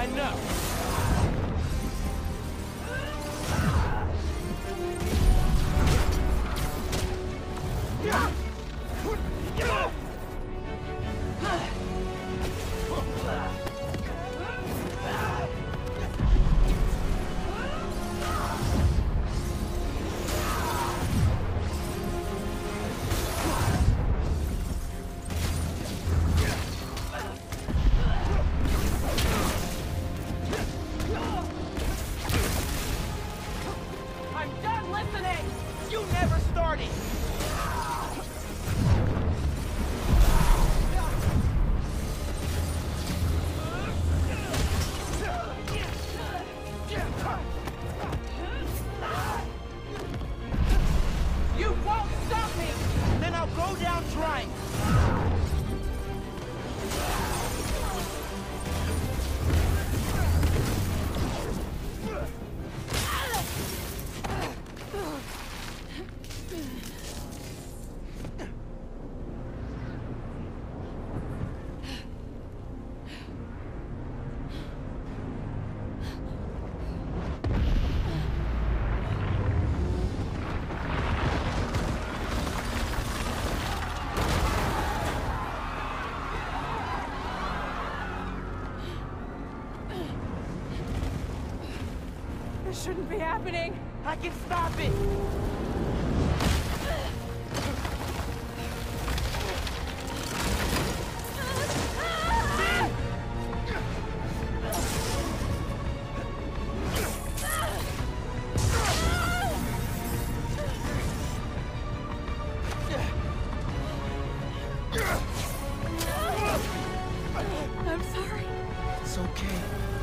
Line up. I'm done listening! You never started! You won't stop me! Then I'll go down trying. This shouldn't be happening! I can stop it! I'm sorry. It's okay.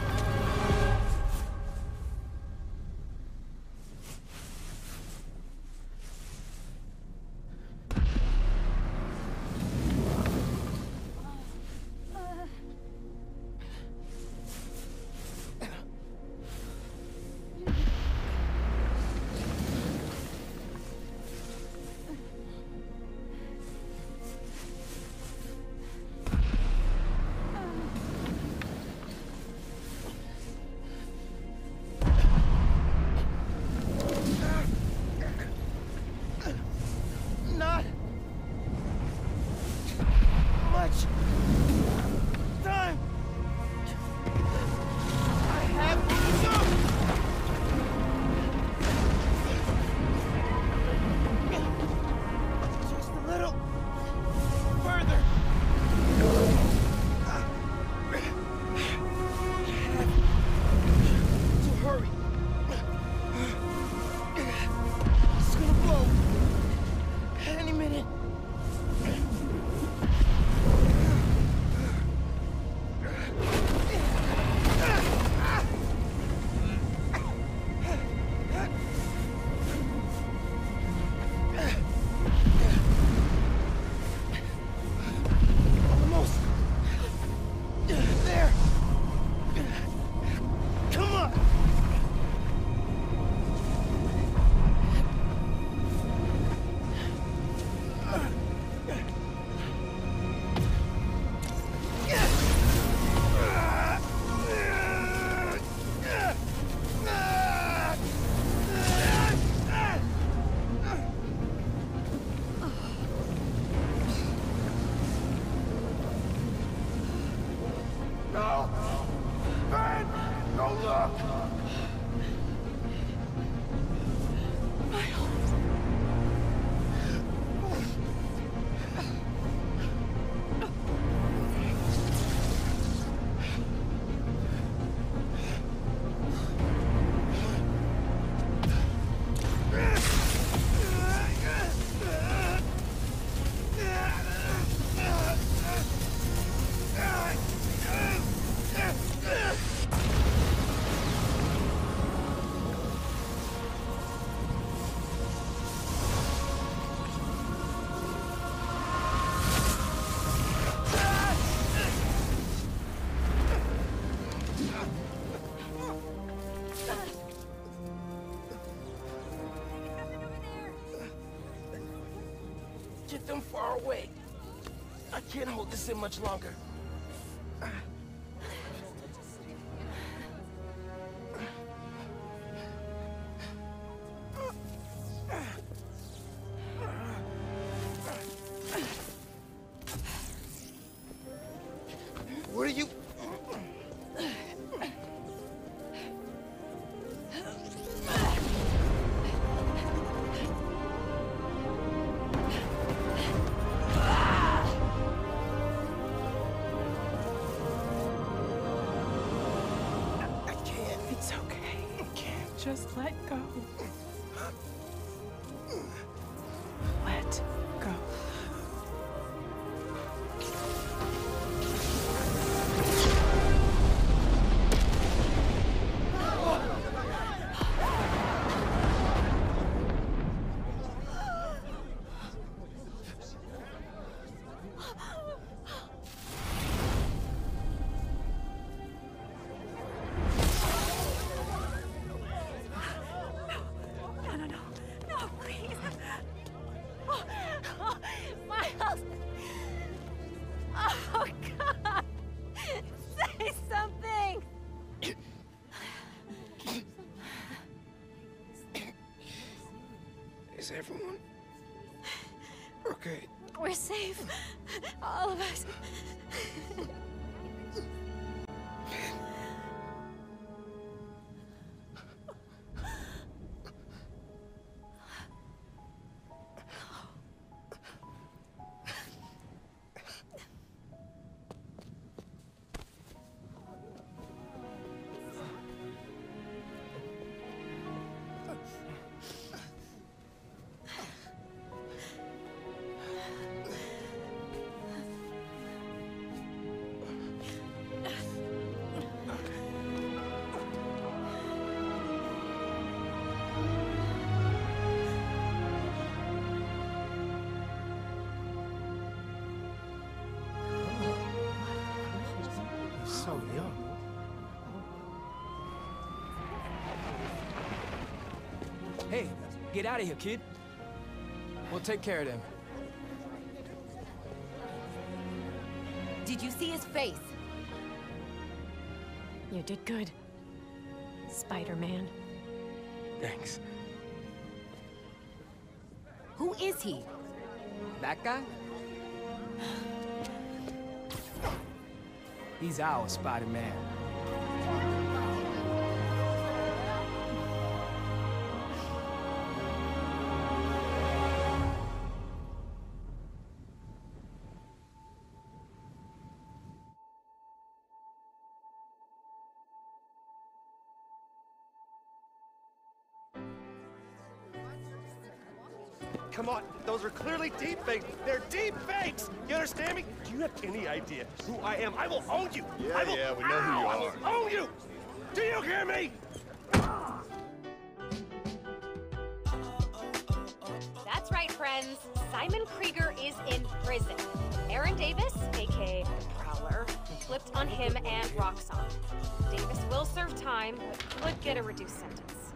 Not much time. I have to go. Just a little further. To hurry. It's gonna blow. Any minute. Almost. There. Come on. No! Ben! No look! Get them far away. I can't hold this in much longer. What are you... I can't. It's okay. I can't. Just let go. Let go. No, please. Miles. Oh, God. Say something. Is everyone... okay? We're safe. All of us. So young. Hey, get out of here, kid. We'll take care of them. Did you see his face? You did good, Spider-Man. Thanks. Who is he? That guy? He's our Spider-Man. Come on, those are clearly deepfakes. They're deepfakes! You understand me? Do you have any idea who I am? I will own you! Yeah, I will, yeah, we know who you I are. will own you! Do you hear me? That's right, friends. Simon Krieger is in prison. Aaron Davis, aka the Prowler, flipped on him and Roxxon. Davis will serve time, but could get a reduced sentence.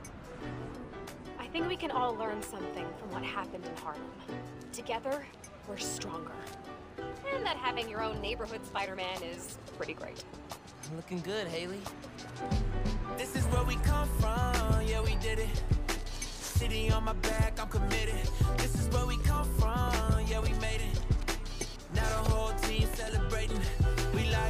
I think we can all learn something from what happened in Harlem. Together, we're stronger. And that having your own neighborhood Spider-Man is pretty great. Looking good, Haley. This is where we come from, yeah, we did it. City on my back, I'm committed. This is where we come from, yeah, we made it. Now the whole team celebrating. We like,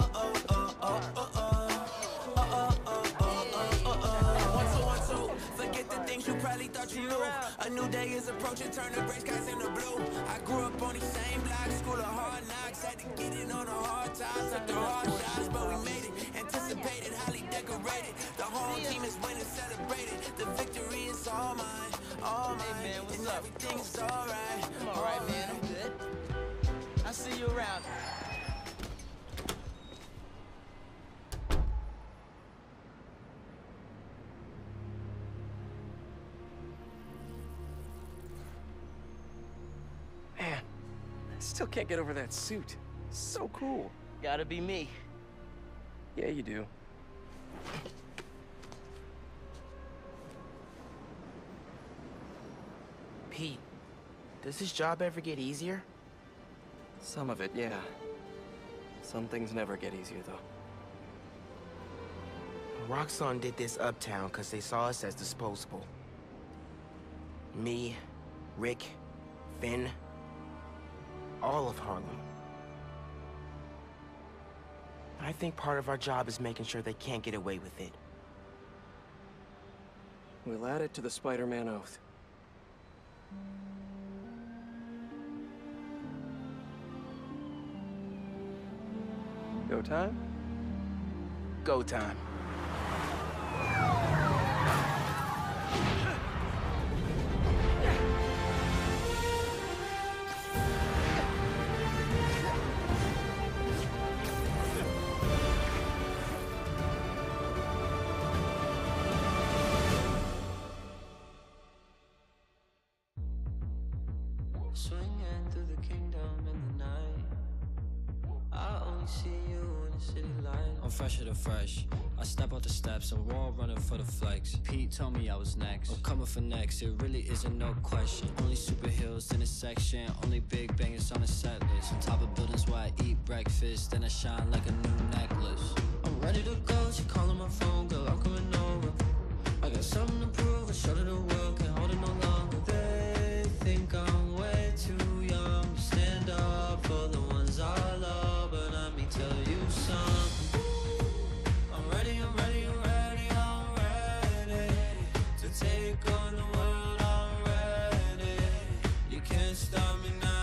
forget the things you probably thought you knew. A new day is approaching, turn the gray skies into blue. I grew up on the same block, school of hard knocks. Had to get in on the hard times, took the hard shots, but we made it. Anticipated, highly decorated. The whole team is winning, celebrated. The victory is all mine, all mine. Hey man, what's and up? everything's alright. I'm alright, man. I'm good. I'll see you around. Man, I still can't get over that suit. So cool. Gotta be me. Yeah, you do. Pete, does this job ever get easier? Some of it, yeah. Some things never get easier, though. Roxxon did this uptown because they saw us as disposable. Me, Rick, Finn, all of Harlem. I think part of our job is making sure they can't get away with it. We'll add it to the Spider-Man oath. Go time? Go time. Swinging through the kingdom in the night. I only see you in the city light. I'm fresher than fresh. I step out the steps, I'm raw running for the flex. Pete told me I was next. I'm coming for next, it really isn't no question. Only superheroes in this section, only big bangers on the set list. On top of buildings where I eat breakfast, then I shine like a new necklace. I'm ready to go, she calling my phone, girl, I'm coming over. I got something to prove, I showed her the world, can't hold it no longer. They think I'm way too young to stand up for the ones I love, but let me tell you something. I'm ready, I'm ready, I'm ready, I'm ready to take on the world, I'm ready. You can't stop me now.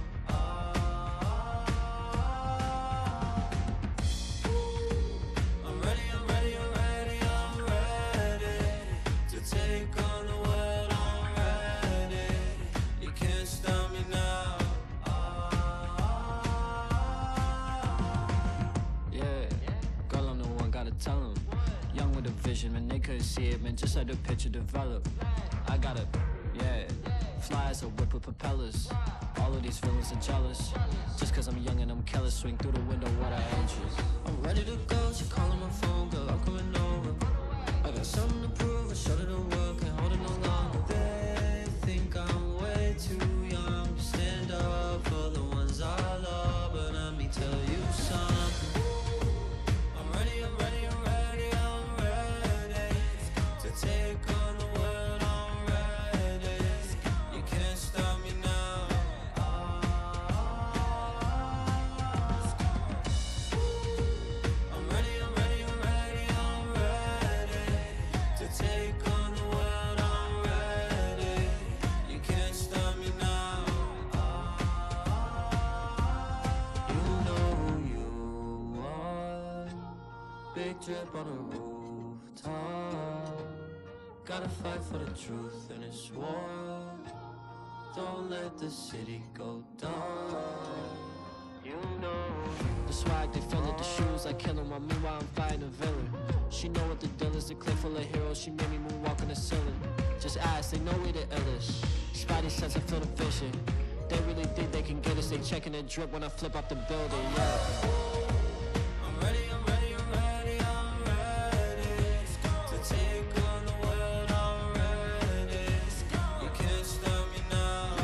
I'm ready, I'm ready, I'm ready, I'm ready to take on the world, I'm ready. You can't stop me now. Yeah, girl, I'm the one, gotta tell them. Young with a vision, man, they couldn't see it, man, just let the picture develop. I gotta, yeah, fly as a whip with propellers. All of these villains are jealous, just cause I'm young and I'm careless. Swing through the window, what I interest. I'm ready to go, she calling my phone, girl, I'm coming over. I got something to prove, I showed her the world, can't hold it no longer. They think I'm way too young to stand up for the ones I love, but let me tell you something. I'm ready, I'm ready, I'm ready, I'm ready to take on the world, I'm ready. You can't stop me now. I'm ready, I'm ready, I'm ready, I'm ready to take on the world, I'm ready. You can't stop me now. You know who you are. Big drip on a rooftop. Gotta fight for the truth in this war. Don't let the city go down. You know the swag, they feel it, the shoes like killing while meanwhile I'm fighting a villain. She know what the deal is, the clip full of heroes. She made me moonwalk on the ceiling. Just ask, they know we the illest. Spidey sense, I feel the vision. They really think they can get us. They checking the drip when I flip off the building. Yeah. I'm ready, I'm ready, I'm ready, I'm ready to take on the world, I'm ready. You can't stop me now.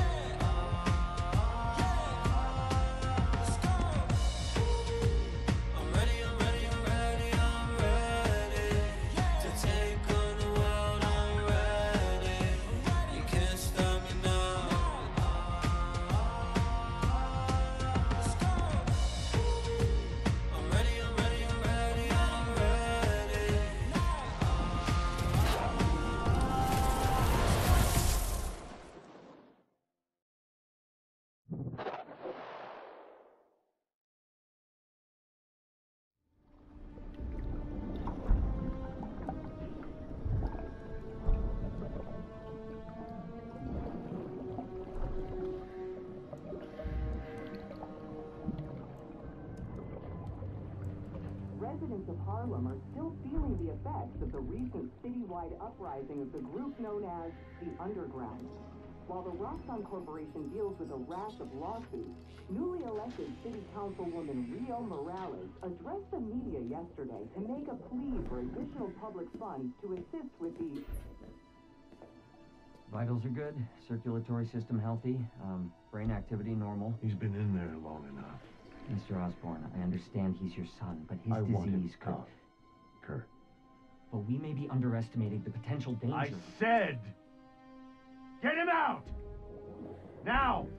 I'm ready, I'm ready, I'm ready, I'm ready to take on the world, I'm ready. You can't stop me now. I'm ready, I'm ready, I'm ready, I'm ready. Residents of Harlem are still feeling the effects of the recent citywide uprising of the group known as the Underground. While the Roxxon Corporation deals with a rash of lawsuits, newly elected City Councilwoman Rio Morales addressed the media yesterday to make a plea for additional public funds to assist with the... Vitals are good, circulatory system healthy, brain activity normal. He's been in there long enough. Mr. Osborn, I understand he's your son, but his want him disease could... out. Kurt. But we may be underestimating the potential danger. I said, get him out! Now!